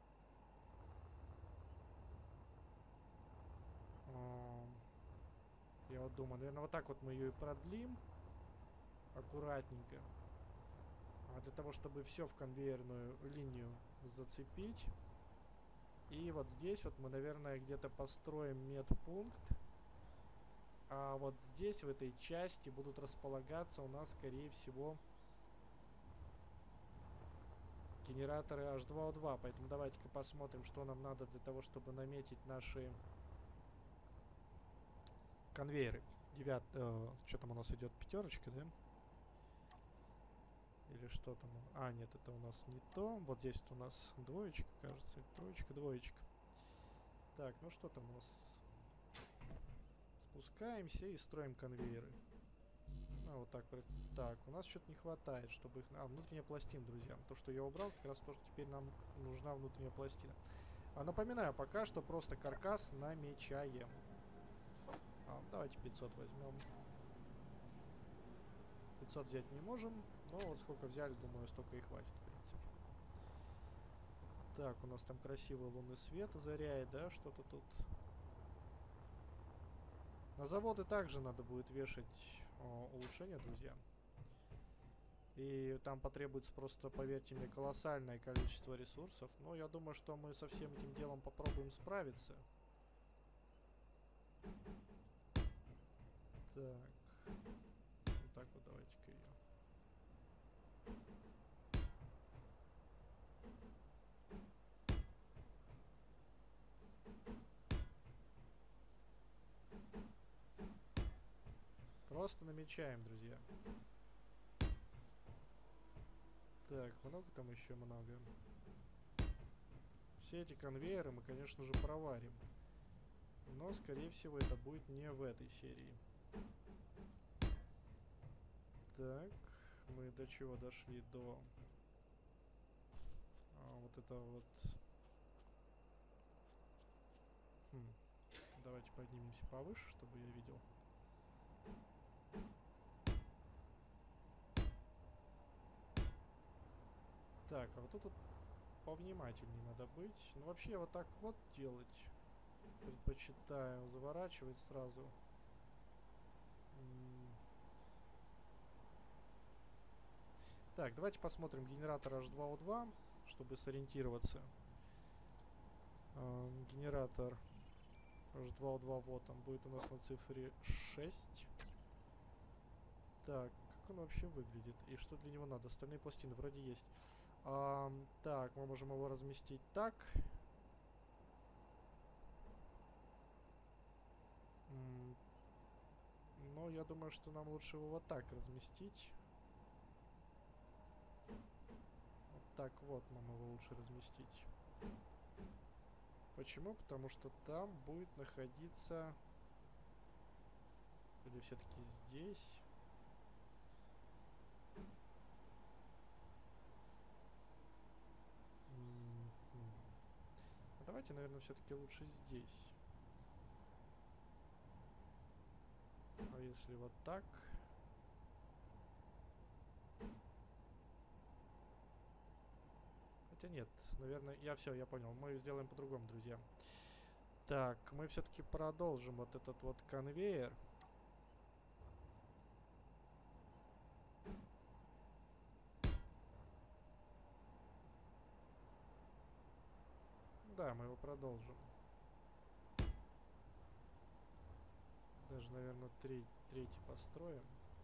Я вот думаю, наверное, вот так вот мы ее и продлим. Аккуратненько. Для того, чтобы все в конвейерную линию зацепить. И вот здесь вот мы, наверное, где-то построим медпункт. А вот здесь, в этой части, будут располагаться у нас, скорее всего, генераторы H2O2. Поэтому давайте-ка посмотрим, что нам надо для того, чтобы наметить наши конвейеры. Что там у нас идет? Пятерочка, да? Или что там? А, нет, это у нас не то. Вот здесь вот у нас двоечка, кажется. Троечка, двоечка. Так, ну что там у нас? Спускаемся и строим конвейеры. А, вот так. Так, у нас что-то не хватает, чтобы их... А, внутренняя пластина, друзья. То, что я убрал, как раз то, что теперь нам нужна внутренняя пластина. А напоминаю, пока что просто каркас намечаем. Давайте 500 возьмем. 500 взять не можем. Но вот сколько взяли, думаю, столько и хватит, в принципе. Так, у нас там красивый лунный свет озаряет, да, что-то тут. На заводы также надо будет вешать улучшения, друзья. И там потребуется просто, поверьте мне, колоссальное количество ресурсов. Но я думаю, что мы со всем этим делом попробуем справиться. Так. Вот так вот давайте-ка ее. Просто намечаем, друзья. Так, много там еще много. Все эти конвейеры мы, конечно же, проварим. Но, скорее всего, это будет не в этой серии. Так, мы до чего дошли? До вот этого вот. Давайте поднимемся повыше, чтобы я видел. Так, а вот тут повнимательнее надо быть. Ну, вообще, вот так вот делать предпочитаю. Заворачивать сразу. Так, давайте посмотрим генератор H2O2, чтобы сориентироваться. Генератор H2O2, вот он будет у нас на цифре 6. Так, как он вообще выглядит? И что для него надо? Остальные пластины вроде есть. Так, мы можем его разместить так. Но я думаю, что нам лучше его вот так разместить. Вот так вот нам его лучше разместить. Почему? Потому что там будет находиться... Или все-таки здесь? Давайте, наверное, все-таки лучше здесь. А если вот так? Хотя нет, наверное, я понял. Мы сделаем по-другому, друзья. Так, мы все-таки продолжим вот этот вот конвейер. Да, мы его продолжим. Даже, наверное, третий построим.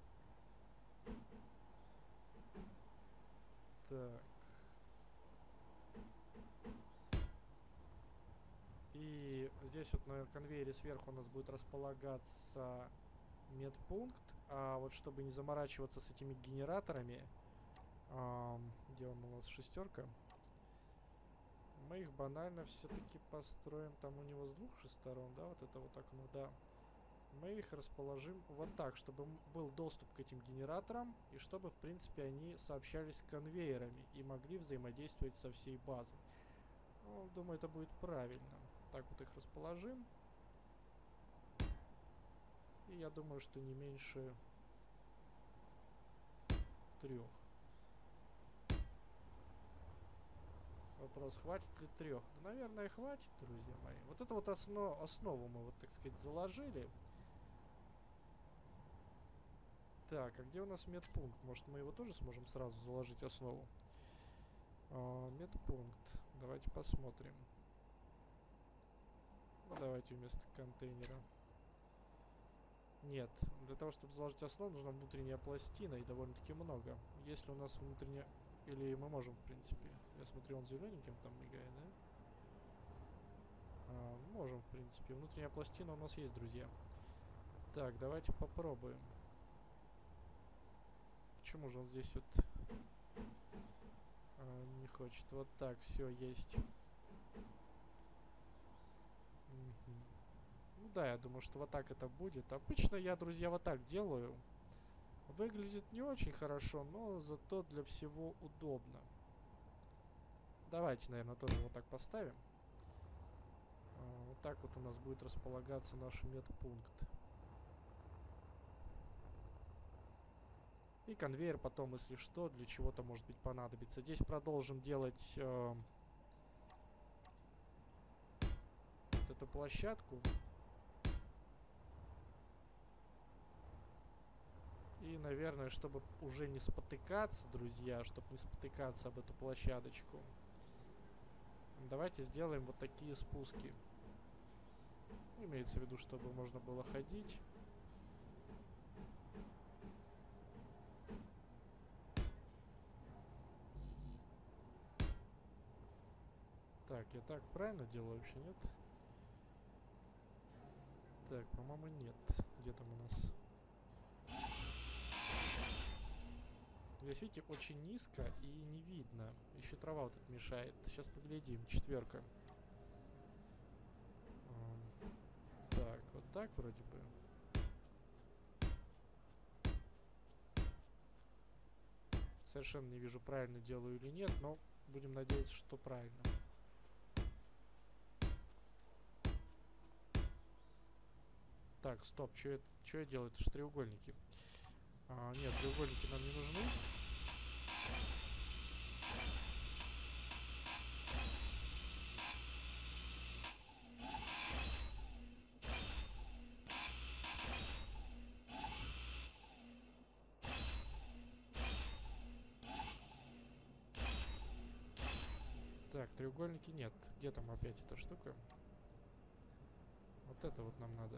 Так. И здесь вот на конвейере сверху у нас будет располагаться медпункт. А вот чтобы не заморачиваться с этими генераторами, где он у нас, шестерка, мы их банально все-таки построим там у него с двух же сторон, да, вот это вот окно, да. Мы их расположим вот так, чтобы был доступ к этим генераторам, и чтобы, в принципе, они сообщались с конвейерами и могли взаимодействовать со всей базой. Ну, думаю, это будет правильно. Так вот их расположим. И я думаю, что не меньше 3. Вопрос, хватит ли 3? Да, наверное, хватит, друзья мои. Вот это вот основу мы, вот, так сказать, заложили. Так, а где у нас медпункт? Может, мы его тоже сможем сразу заложить основу? Медпункт. Давайте посмотрим. Ну, давайте вместо контейнера. Нет, для того, чтобы заложить основу, нужна внутренняя пластина, и довольно-таки много. Если у нас внутренняя... Или мы можем, в принципе... Я смотрю, он зелененьким там мигает, да? Можем, в принципе. Внутренняя пластина у нас есть, друзья. Так, давайте попробуем. Почему же он здесь вот... не хочет. Вот так, все, есть. Ну да, я думаю, что вот так это будет. Обычно я, друзья, вот так делаю. Выглядит не очень хорошо, но зато для всего удобно. Давайте, наверное, тоже вот так поставим. Вот так вот у нас будет располагаться наш медпункт. И конвейер потом, если что, для чего-то, может быть, понадобится. Здесь продолжим делать вот эту площадку. И, наверное, чтобы уже не спотыкаться, друзья, чтобы не спотыкаться об эту площадочку, давайте сделаем вот такие спуски. Имеется в виду, чтобы можно было ходить. Так, я так правильно делаю вообще, нет? Так, по-моему, нет. Где там у нас? Здесь, видите, очень низко и не видно. Еще трава вот тут мешает. Сейчас поглядим. 4. Так, вот так вроде бы. Совершенно не вижу, правильно делаю или нет, но будем надеяться, что правильно. Так, стоп, что я делаю? Это же треугольники. Нет, треугольники нам не нужны. Так, треугольники нет. Где там опять эта штука? Вот это вот нам надо.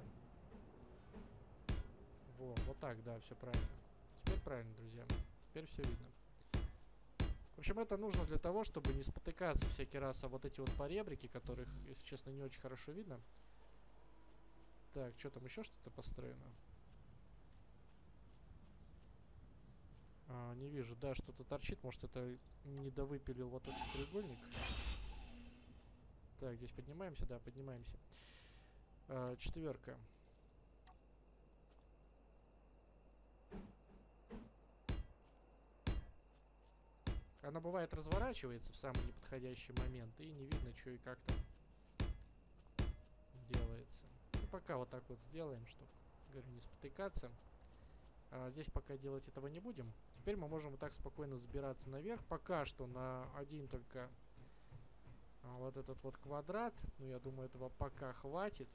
Во, вот так, да, все правильно. Теперь правильно, друзья. Теперь все видно. В общем, это нужно для того, чтобы не спотыкаться всякий раз о вот эти вот поребрики, которых, если честно, не очень хорошо видно. Так, что там еще что-то построено? Не вижу, да, что-то торчит. Может, это не довыпилил вот этот треугольник. Так, здесь поднимаемся, да, поднимаемся. 4. Она бывает разворачивается в самый неподходящий момент, и не видно, что и как там делается. Ну, пока вот так вот сделаем, чтобы, говорю, не спотыкаться. Здесь пока делать этого не будем. Теперь мы можем вот так спокойно забираться наверх. Пока что на один только вот этот вот квадрат. Ну, я думаю, этого пока хватит.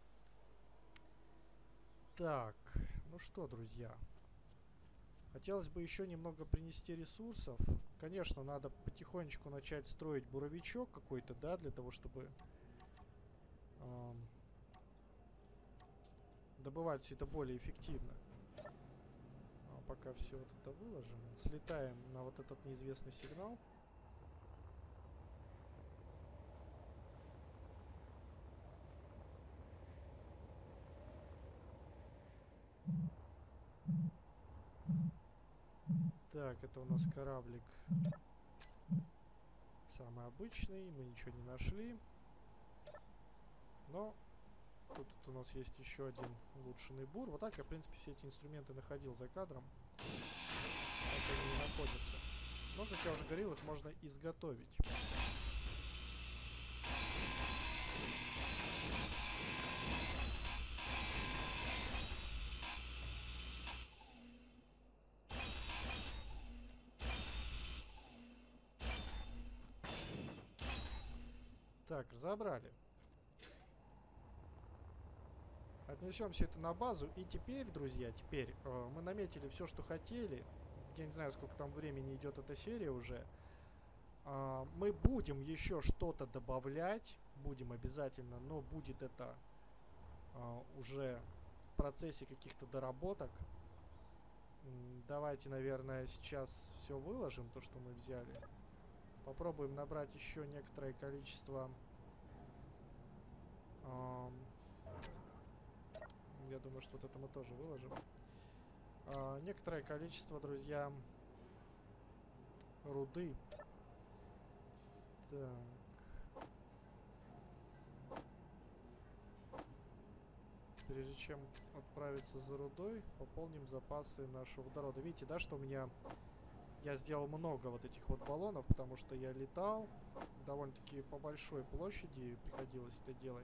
Так, ну что, друзья. Хотелось бы еще немного принести ресурсов. Конечно, надо потихонечку начать строить буровичок какой-то, да, для того, чтобы добывать все это более эффективно. Пока все вот это выложим. Слетаем на вот этот неизвестный сигнал. Так, это у нас кораблик самый обычный, мы ничего не нашли. Но тут у нас есть еще один улучшенный бур. Вот так я, в принципе, все эти инструменты находил за кадром. Так они и находятся. Но, как я уже говорил, их можно изготовить. Так, разобрали. Отнесем все это на базу. И теперь, друзья, мы наметили все, что хотели. Я не знаю, сколько там времени идет эта серия уже. Мы будем еще что-то добавлять. будем обязательно, но будет это уже в процессе каких-то доработок. Давайте, наверное, сейчас все выложим, то, что мы взяли. Попробуем набрать еще некоторое количество. Я думаю, что вот это мы тоже выложим. Некоторое количество, друзья, руды. Так. Прежде чем отправиться за рудой, пополним запасы нашего водорода. Видите, да, что у меня... Я сделал много вот этих вот баллонов, потому что я летал. Довольно-таки по большой площади приходилось это делать.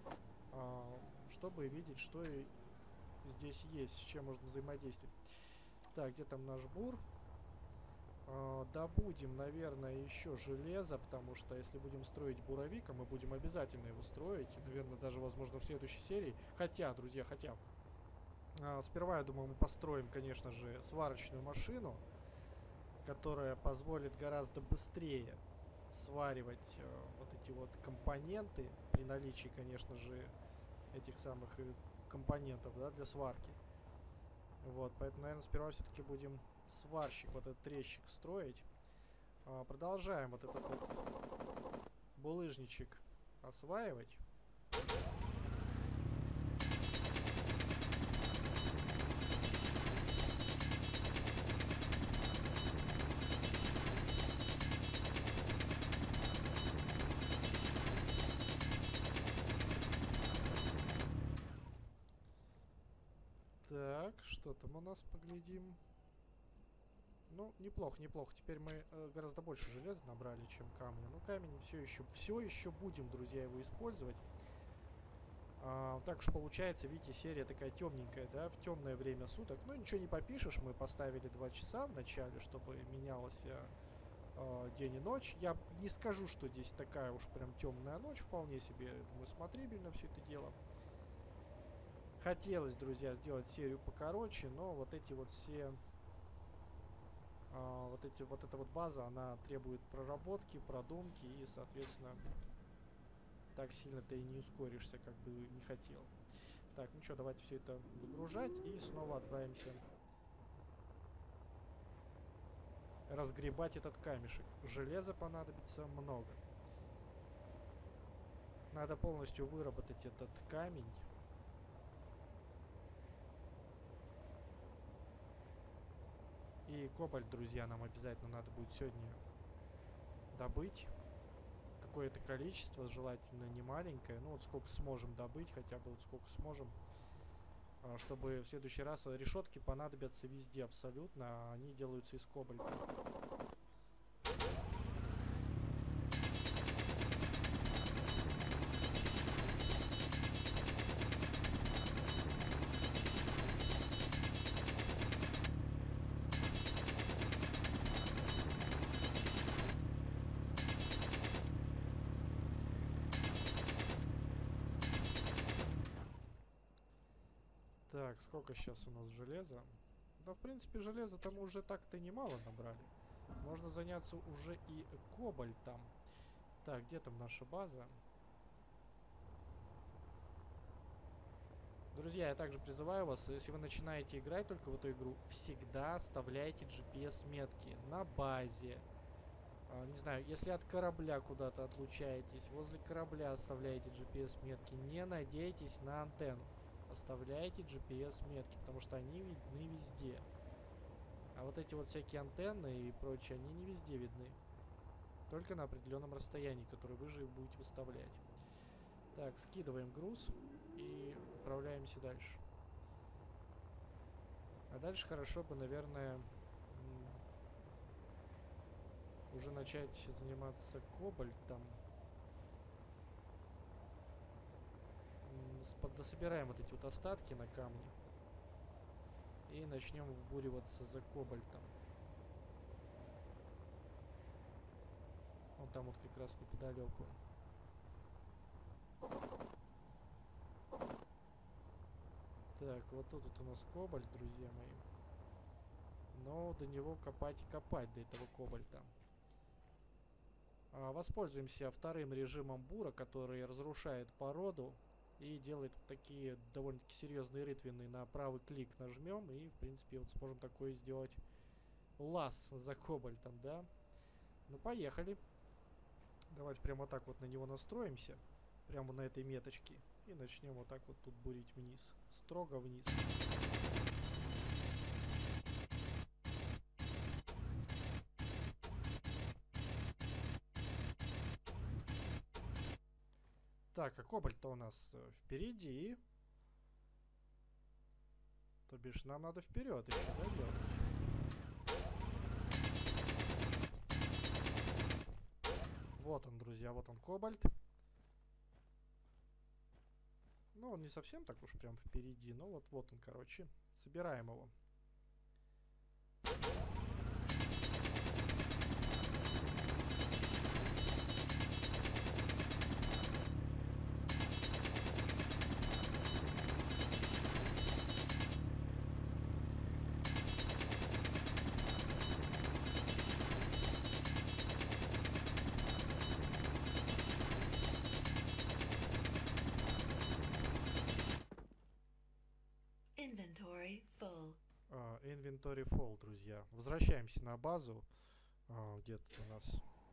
Чтобы видеть, что и здесь есть, с чем можно взаимодействовать. Так, где там наш бур? Добудем, наверное, еще железо, потому что если будем строить буровик, а мы будем обязательно его строить, наверное, даже, возможно, в следующей серии. Хотя, друзья, сперва, я думаю, мы построим, конечно же, сварочную машину, которая позволит гораздо быстрее сваривать вот эти вот компоненты, при наличии, конечно же, этих самых компонентов, да, для сварки. Вот, поэтому, наверное, сперва все-таки будем сварщик, вот этот трещик строить. Продолжаем вот этот вот булыжничек осваивать. Так, что там у нас, поглядим. Ну, неплохо, неплохо. Теперь мы гораздо больше железа набрали, чем камня. Ну, камень все еще будем, друзья, его использовать. Так уж получается, видите, серия такая темненькая, да, в темное время суток. Ну, ничего не попишешь, мы поставили 2 часа в начале, чтобы менялось день и ночь. Я не скажу, что здесь такая уж прям темная ночь, вполне себе, думаю, смотрибельно все это дело. Хотелось, друзья, сделать серию покороче, но вот эти вот все... вот эта вот база, она требует проработки, продумки, и, соответственно, так сильно ты и не ускоришься, как бы не хотел. Так, ну что, давайте все это выгружать и снова отправимся разгребать этот камешек. Железа понадобится много. Надо полностью выработать этот камень. И кобальт, друзья, нам обязательно надо будет сегодня добыть. Какое-то количество, желательно не маленькое. Ну вот сколько сможем добыть, хотя бы вот сколько сможем. Чтобы в следующий раз решетки понадобятся везде абсолютно. А они делаются из кобальта. Так, сколько сейчас у нас железа? Да, в принципе, железа там уже так-то немало набрали. Можно заняться уже и кобальтом. Так, где там наша база? Друзья, я также призываю вас, если вы начинаете играть только в эту игру, всегда оставляйте GPS-метки на базе. Не знаю, если от корабля куда-то отлучаетесь, возле корабля оставляйте GPS-метки. Не надейтесь на антенну. Оставляйте GPS-метки, потому что они видны везде. А вот эти вот всякие антенны и прочее, они не везде видны. Только на определенном расстоянии, которое вы же будете выставлять. Так, скидываем груз и отправляемся дальше. А дальше хорошо бы, наверное, уже начать заниматься кобальтом. Дособираем вот эти вот остатки на камне. И начнем вбуриваться за кобальтом. Он там вот как раз неподалеку. Так, вот тут вот у нас кобальт, друзья мои. Но до него копать и копать, до этого кобальта. Воспользуемся вторым режимом бура, который разрушает породу и делает такие довольно-таки серьезные рытвины. На правый клик нажмем и, в принципе, вот сможем такое сделать лаз за кобальтом, да? Ну, поехали. Давайте прямо так вот на него настроимся. Прямо на этой меточке. И начнем вот так вот тут бурить вниз. Строго вниз. Так, а кобальт-то у нас впереди. То бишь нам надо вперед еще, да, делать? Вот он, друзья, вот он кобальт. Ну, он не совсем так уж прям впереди, но вот он, короче. Собираем его. Inventory full. Inventory full, друзья. Возвращаемся на базу. Где-то у нас...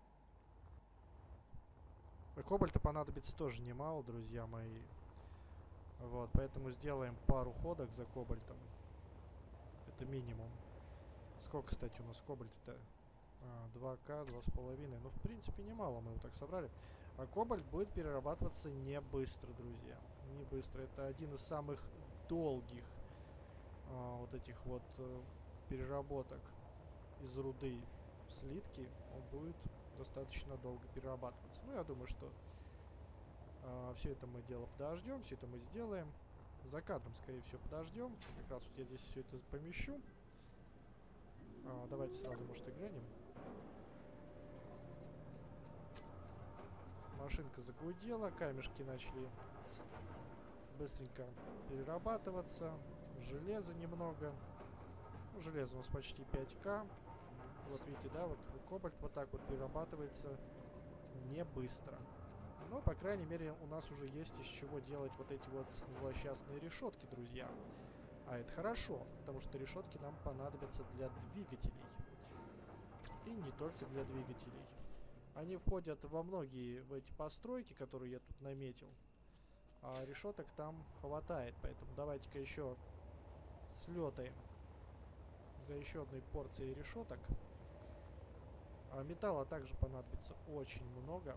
Кобальта понадобится тоже немало, друзья мои. Вот, поэтому сделаем пару ходок за кобальтом. Это минимум. Сколько, кстати, у нас кобальта-то? 2К, 2,5. Ну, в принципе, немало мы его так собрали. А кобальт будет перерабатываться не быстро, друзья. Не быстро. Это один из самых долгих вот этих вот переработок из руды в слитки. Он будет достаточно долго перерабатываться. Ну, я думаю, что все это мы дело подождем, все это мы сделаем. За кадром, скорее всего, подождем. Как раз вот я здесь все это помещу. Давайте сразу, может, и глянем. Машинка загудела, камешки начали быстренько перерабатываться. Железа немного. Ну, железо у нас почти 5К. Вот видите, да, вот кобальт вот так вот перерабатывается не быстро. Но, по крайней мере, у нас уже есть из чего делать вот эти вот злосчастные решетки, друзья. А это хорошо, потому что решетки нам понадобятся для двигателей. И не только для двигателей. Они входят во многие в эти постройки, которые я тут наметил. А решеток там хватает, поэтому давайте-ка еще слетаем за еще одной порцией решеток. А металла также понадобится очень много.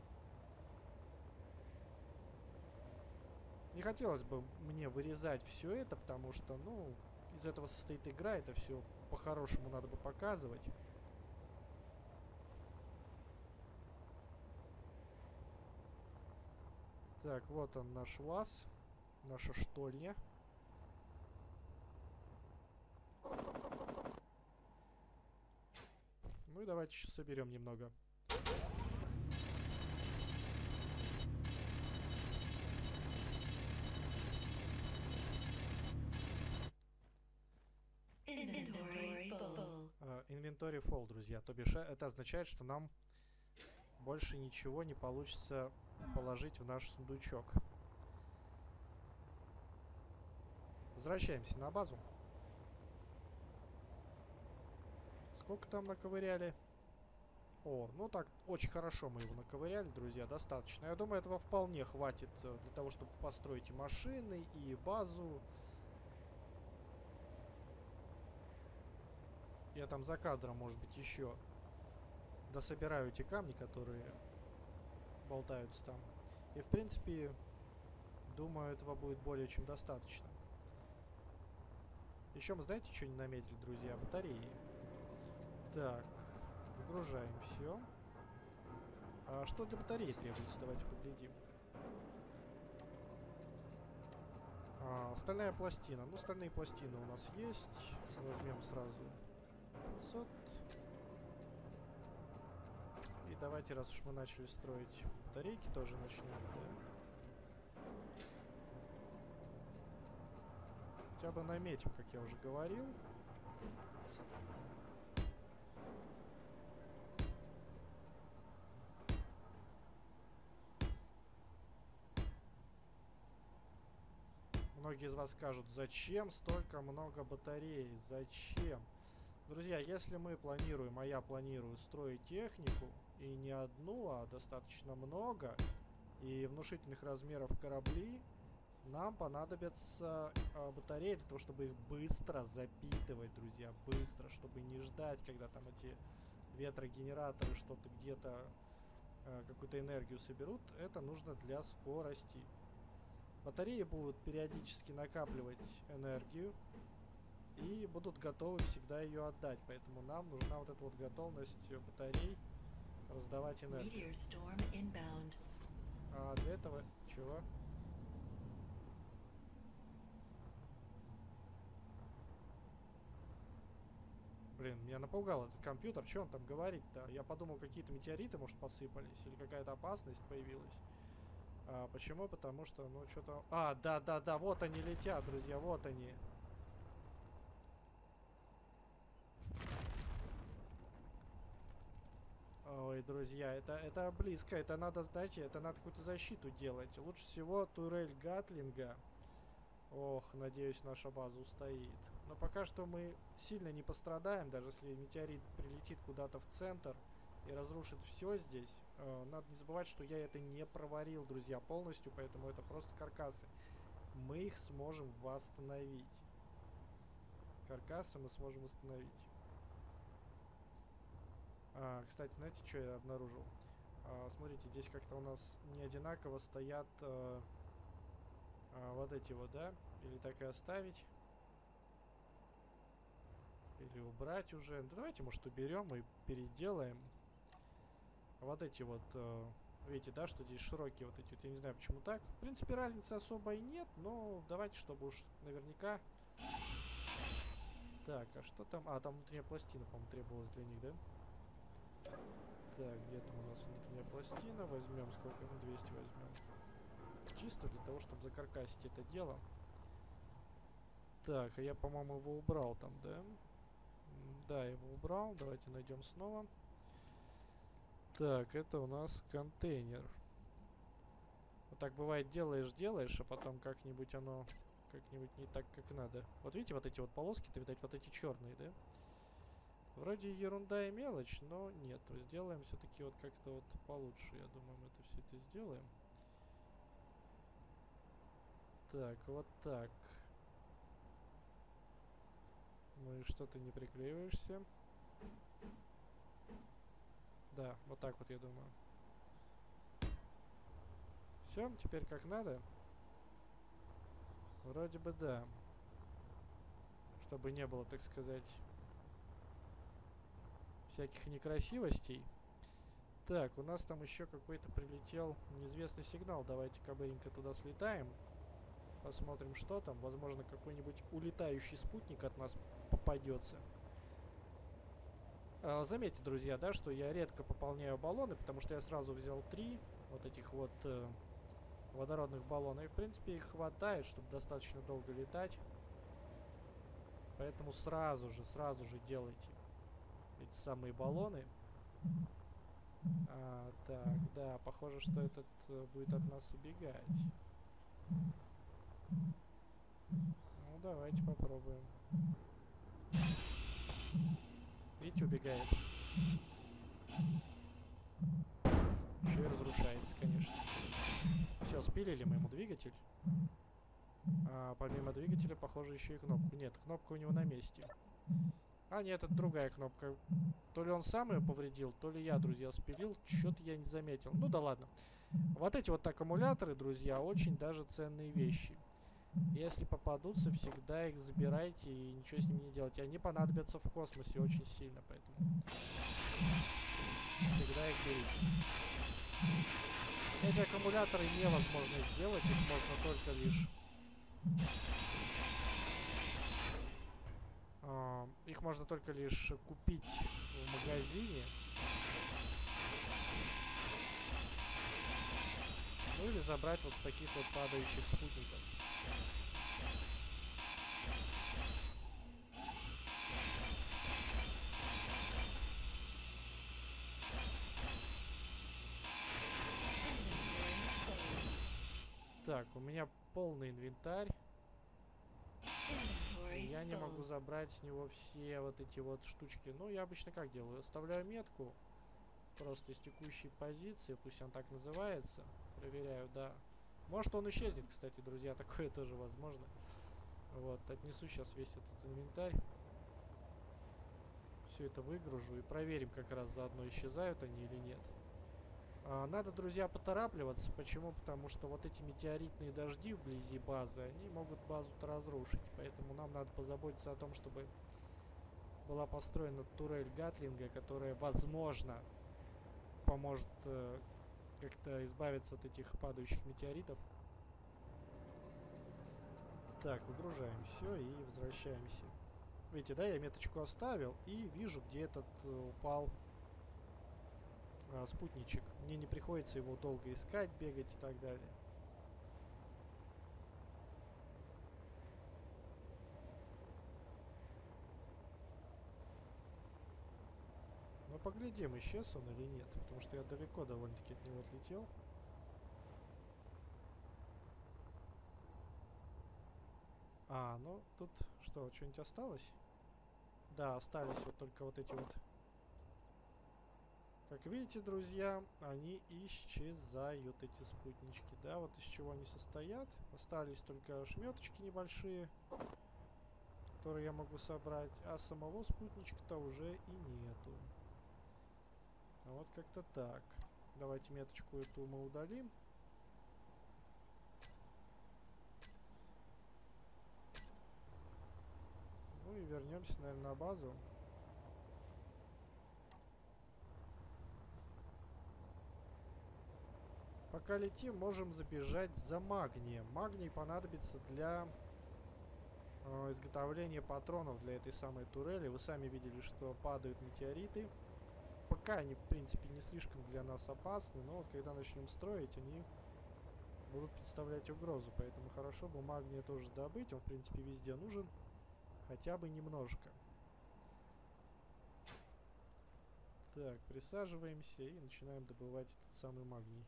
Не хотелось бы мне вырезать все это, потому что, ну, из этого состоит игра, это все по-хорошему надо бы показывать. Так, вот он наш лаз, наша штольня. Ну и давайте еще соберем немного. Inventory full, друзья. То бишь, это означает, что нам больше ничего не получится положить в наш сундучок. Возвращаемся на базу. Сколько там наковыряли? О, ну так, очень хорошо мы его наковыряли, друзья, достаточно. Я думаю, этого вполне хватит для того, чтобы построить и машины, и базу. Я там за кадром, может быть, еще дособираю эти камни, которые болтаются там. И, в принципе, думаю, этого будет более чем достаточно. Еще мы, знаете, что не наметили, друзья? Батареи. Так, выгружаем все. А что для батареи требуется? Давайте поглядим. Стальная пластина. Ну, стальные пластины у нас есть. Возьмем сразу 500. И давайте, раз уж мы начали строить батарейки, тоже начнем, да? Хотя бы наметим, как я уже говорил. Многие из вас скажут, зачем столько много батарей? Зачем? Друзья, если мы планируем, а я планирую строить технику, и не одну, а достаточно много, и внушительных размеров корабли, нам понадобятся батареи для того, чтобы их быстро запитывать, друзья, быстро, чтобы не ждать, когда там эти ветрогенераторы что-то где-то, какую-то энергию соберут. Это нужно для скорости. Батареи будут периодически накапливать энергию и будут готовы всегда ее отдать. Поэтому нам нужна вот эта вот готовность батарей раздавать энергию. А для этого чего? Блин, меня напугал этот компьютер. Что он там говорит-то? Я подумал, какие-то метеориты, может, посыпались. Или какая-то опасность появилась. Почему? Потому что, ну, что-то... Да, вот они летят, друзья, вот они. Ой, друзья, это близко. Это надо, знаете, это надо какую-то защиту делать. Лучше всего турель Гатлинга. Ох, надеюсь, наша база устоит. Но пока что мы сильно не пострадаем, даже если метеорит прилетит куда-то в центр и разрушит все здесь. Надо не забывать, что я это не проварил, друзья, полностью, поэтому это просто каркасы. Мы их сможем восстановить. Каркасы мы сможем восстановить. Кстати, знаете, что я обнаружил? Смотрите, здесь как-то у нас не одинаково стоят вот эти вот, да? Или так и оставить. Или убрать уже. Да давайте, может, уберем и переделаем. Вот эти вот, видите, да, что здесь широкие вот эти вот. Я не знаю, почему так. В принципе, разницы особой нет, но давайте, чтобы уж наверняка... Так, а что там? Там внутренняя пластина, по-моему, требовалась для них, да? Так, где там у нас внутренняя пластина? Возьмем, сколько? 200 возьмем. Чисто для того, чтобы закаркасить это дело. Так, а я, по-моему, его убрал там, да? Да, я его убрал. Давайте найдем снова. Так, это у нас контейнер. Вот так бывает, делаешь, а потом как-нибудь оно... Как-нибудь не так, как надо. Вот видите, вот эти вот полоски-то, видать, вот эти черные, да? Вроде ерунда и мелочь, но нет. Сделаем все-таки вот как-то вот получше. Я думаю, мы это все это сделаем. Так, вот так. Ну и что, ты не приклеиваешься? Да, вот так вот, я думаю. Все, теперь как надо? Вроде бы да. Чтобы не было, так сказать, всяких некрасивостей. Так, у нас там еще какой-то прилетел неизвестный сигнал. Давайте-ка быренько туда слетаем. Посмотрим, что там. Возможно, какой-нибудь улетающий спутник от нас попадется. Заметьте, друзья, да, что я редко пополняю баллоны, потому что я сразу взял 3 вот этих вот водородных баллона. И, в принципе, их хватает, чтобы достаточно долго летать. Поэтому сразу же делайте эти самые баллоны. Так, да, похоже, что этот будет от нас убегать. Ну, давайте попробуем. Видите, убегает. Еще и разрушается, конечно. Все, спилили мы ему двигатель. Помимо двигателя, похоже, еще и кнопку. Нет, кнопка у него на месте. Нет, это другая кнопка. То ли он сам ее повредил, то ли я, друзья, спилил. Что-то я не заметил. Ну да ладно. Вот эти вот аккумуляторы, друзья, очень даже ценные вещи. Если попадутся, всегда их забирайте и ничего с ними не делайте. Они понадобятся в космосе очень сильно, поэтому всегда их берите. Эти аккумуляторы невозможно сделать, их можно только лишь... Их можно только лишь купить в магазине. Ну или забрать вот с таких вот падающих спутников. Так, у меня полный инвентарь. я не могу full. забрать с него все вот эти вот штучки. Ну, я обычно как делаю? Оставляю метку просто из текущей позиции, пусть он так называется. Проверяю, да. Может, он исчезнет, кстати, друзья, такое тоже возможно. Вот, отнесу сейчас весь этот инвентарь. Все это выгружу и проверим как раз заодно, исчезают они или нет. Надо, друзья, поторапливаться. Почему? Потому что вот эти метеоритные дожди вблизи базы, они могут базу-то разрушить. Поэтому нам надо позаботиться о том, чтобы была построена турель Гатлинга, которая, возможно, поможет как-то избавиться от этих падающих метеоритов. Так, выгружаем все и возвращаемся. Видите, да, я меточку оставил и вижу, где этот упал спутничек. Мне не приходится его долго искать, бегать и так далее. Но поглядим, исчез он или нет, потому что я далеко довольно-таки от него отлетел. Ну тут что, что-нибудь осталось? Да, остались вот только вот эти вот. Как видите, друзья, они исчезают, эти спутнички. Да, вот из чего они состоят. Остались только шметочки небольшие, которые я могу собрать. А самого спутничка-то уже и нету. Вот как-то так. Давайте меточку эту мы удалим. Ну и вернемся, наверное, на базу. Пока летим, можем забежать за магнием. Магний понадобится для изготовления патронов для этой самой турели. Вы сами видели, что падают метеориты. Пока они, в принципе, не слишком для нас опасны, но вот когда начнем строить, они будут представлять угрозу. Поэтому хорошо бы магния тоже добыть. Он, в принципе, везде нужен. Хотя бы немножко. Так, присаживаемся и начинаем добывать этот самый магний.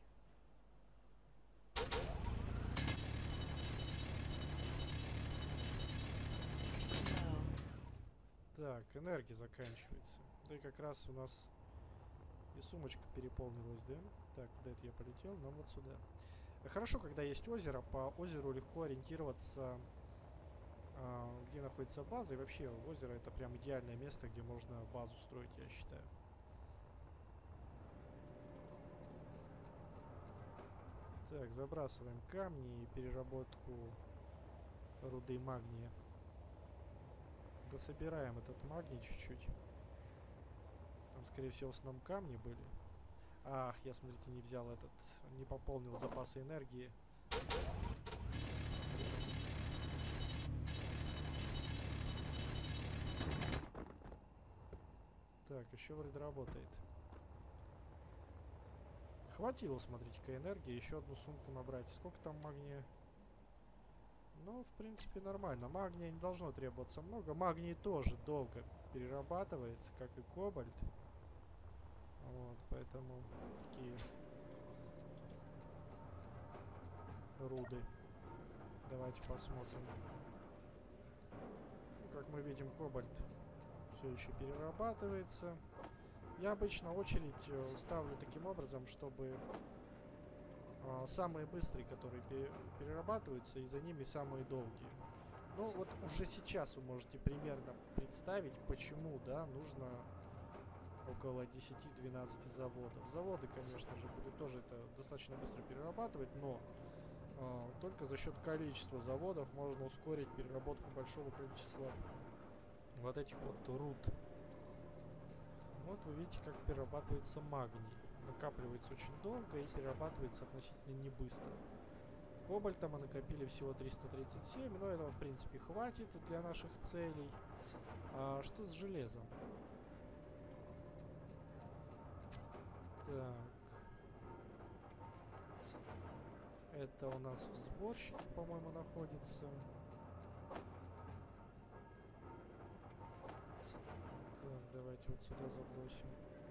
Так, энергия заканчивается. Да и как раз у нас и сумочка переполнилась, да? Так, куда это я полетел? Нам вот сюда. Хорошо, когда есть озеро. По озеру легко ориентироваться, где находится база. И вообще, озеро это прям идеальное место, где можно базу строить, я считаю. Так, забрасываем камни и переработку руды магния. Дособираем этот магний чуть-чуть. Там, скорее всего, в основном камни были. Ах, я, смотрите, не взял этот, не пополнил запасы энергии. Так, еще вроде работает. Хватило, смотрите-ка, энергии. Еще одну сумку набрать. Сколько там магния? Ну, в принципе, нормально. Магния не должно требоваться много. Магний тоже долго перерабатывается, как и кобальт. Вот, поэтому такие руды. Давайте посмотрим. Ну, как мы видим, кобальт все еще перерабатывается. Я обычно очередь ставлю таким образом, чтобы самые быстрые, которые перерабатываются, и за ними самые долгие. Ну вот уже сейчас вы можете примерно представить, почему, да, нужно около 10-12 заводов. Заводы, конечно же, будут тоже это достаточно быстро перерабатывать, но только за счет количества заводов можно ускорить переработку большого количества вот этих вот руд. Вот вы видите, как перерабатывается магний. Накапливается очень долго и перерабатывается относительно не быстро. Кобальта мы накопили всего 337, но этого, в принципе, хватит для наших целей. А что с железом? Так. Это у нас в сборщике, по-моему, находится. Так, давайте вот сюда забросим.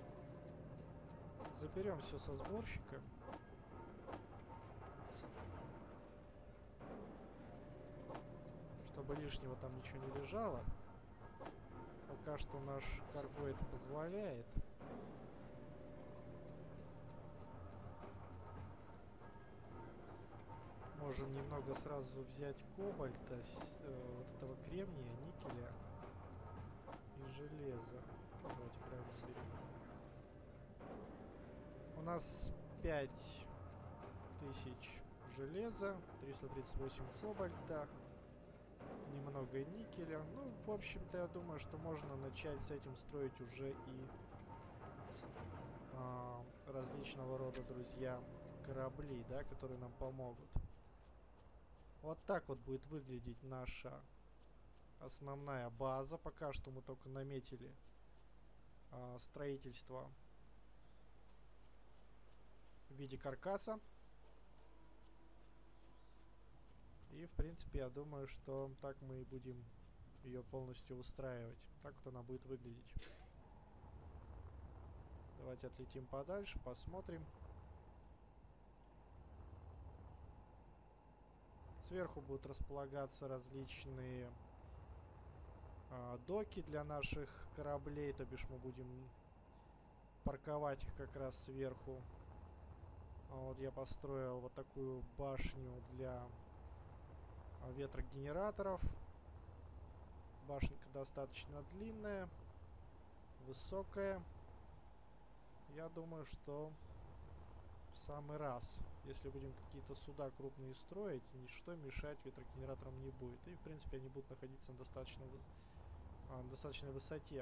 Заберем все со сборщика. Чтобы чтобы лишнего там ничего не лежало. Пока что наш карго это позволяет. Можем немного сразу взять кобальта, вот этого кремния, никеля и железа. Давайте гравий заберем. У нас 5000 железа, 338 кобальта, немного никеля. Ну, в общем-то, я думаю, что можно начать с этим строить уже и различного рода, друзья, корабли, да, которые нам помогут. Вот так вот будет выглядеть наша основная база. Пока что мы только наметили строительство в виде каркаса. И, в принципе, я думаю, что так мы и будем ее полностью устраивать. Так вот она будет выглядеть. Давайте отлетим подальше, посмотрим. Сверху будут располагаться различные доки для наших кораблей, то бишь мы будем парковать их как раз сверху. Вот я построил вот такую башню для ветрогенераторов. Башенка достаточно длинная, высокая. Я думаю, что в самый раз. Если будем какие-то суда крупные строить, ничто мешать ветрогенераторам не будет. И, в принципе, они будут находиться на достаточной высоте.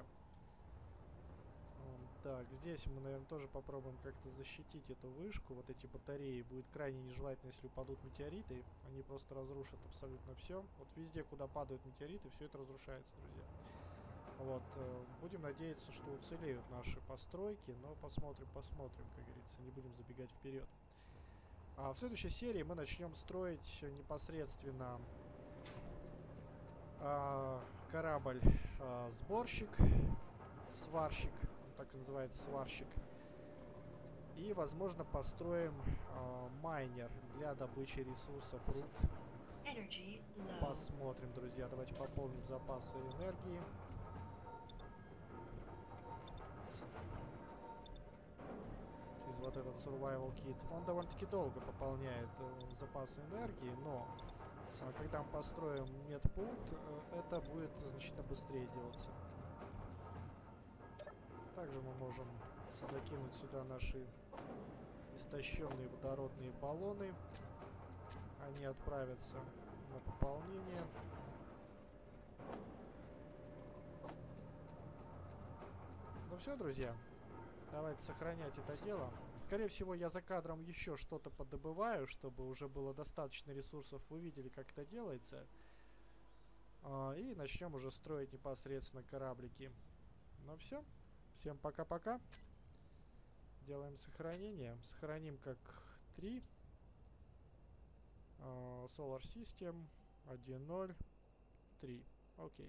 Так, здесь мы, наверное, тоже попробуем как-то защитить эту вышку. Вот эти батареи. Будет крайне нежелательно, если упадут метеориты. Они просто разрушат абсолютно все. Вот везде, куда падают метеориты, все это разрушается, друзья. Вот. Будем надеяться, что уцелеют наши постройки. Но посмотрим, как говорится. Не будем забегать вперед. А в следующей серии мы начнем строить непосредственно корабль сборщик, сварщик, он так и называется, сварщик. И, возможно, построим майнер для добычи ресурсов руд. Посмотрим, друзья. Давайте пополним запасы энергии. Вот этот survival kit. Он довольно-таки долго пополняет запасы энергии, но когда мы построим медпункт, это будет значительно быстрее делаться. Также мы можем закинуть сюда наши истощенные водородные баллоны. Они отправятся на пополнение. Ну все, друзья. Давайте сохранять это дело. Скорее всего, я за кадром еще что-то подобываю, чтобы уже было достаточно ресурсов. Вы видели, как это делается. И начнем уже строить непосредственно кораблики. Ну все. Всем пока-пока. Делаем сохранение. Сохраним как 3. Solar System 1.0 3. Окей.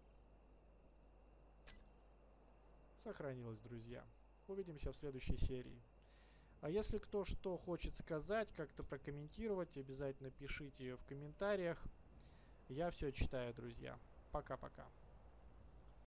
Сохранилось, друзья. Увидимся в следующей серии. А если кто что хочет сказать, как-то прокомментировать, обязательно пишите в комментариях. Я все читаю, друзья. Пока-пока.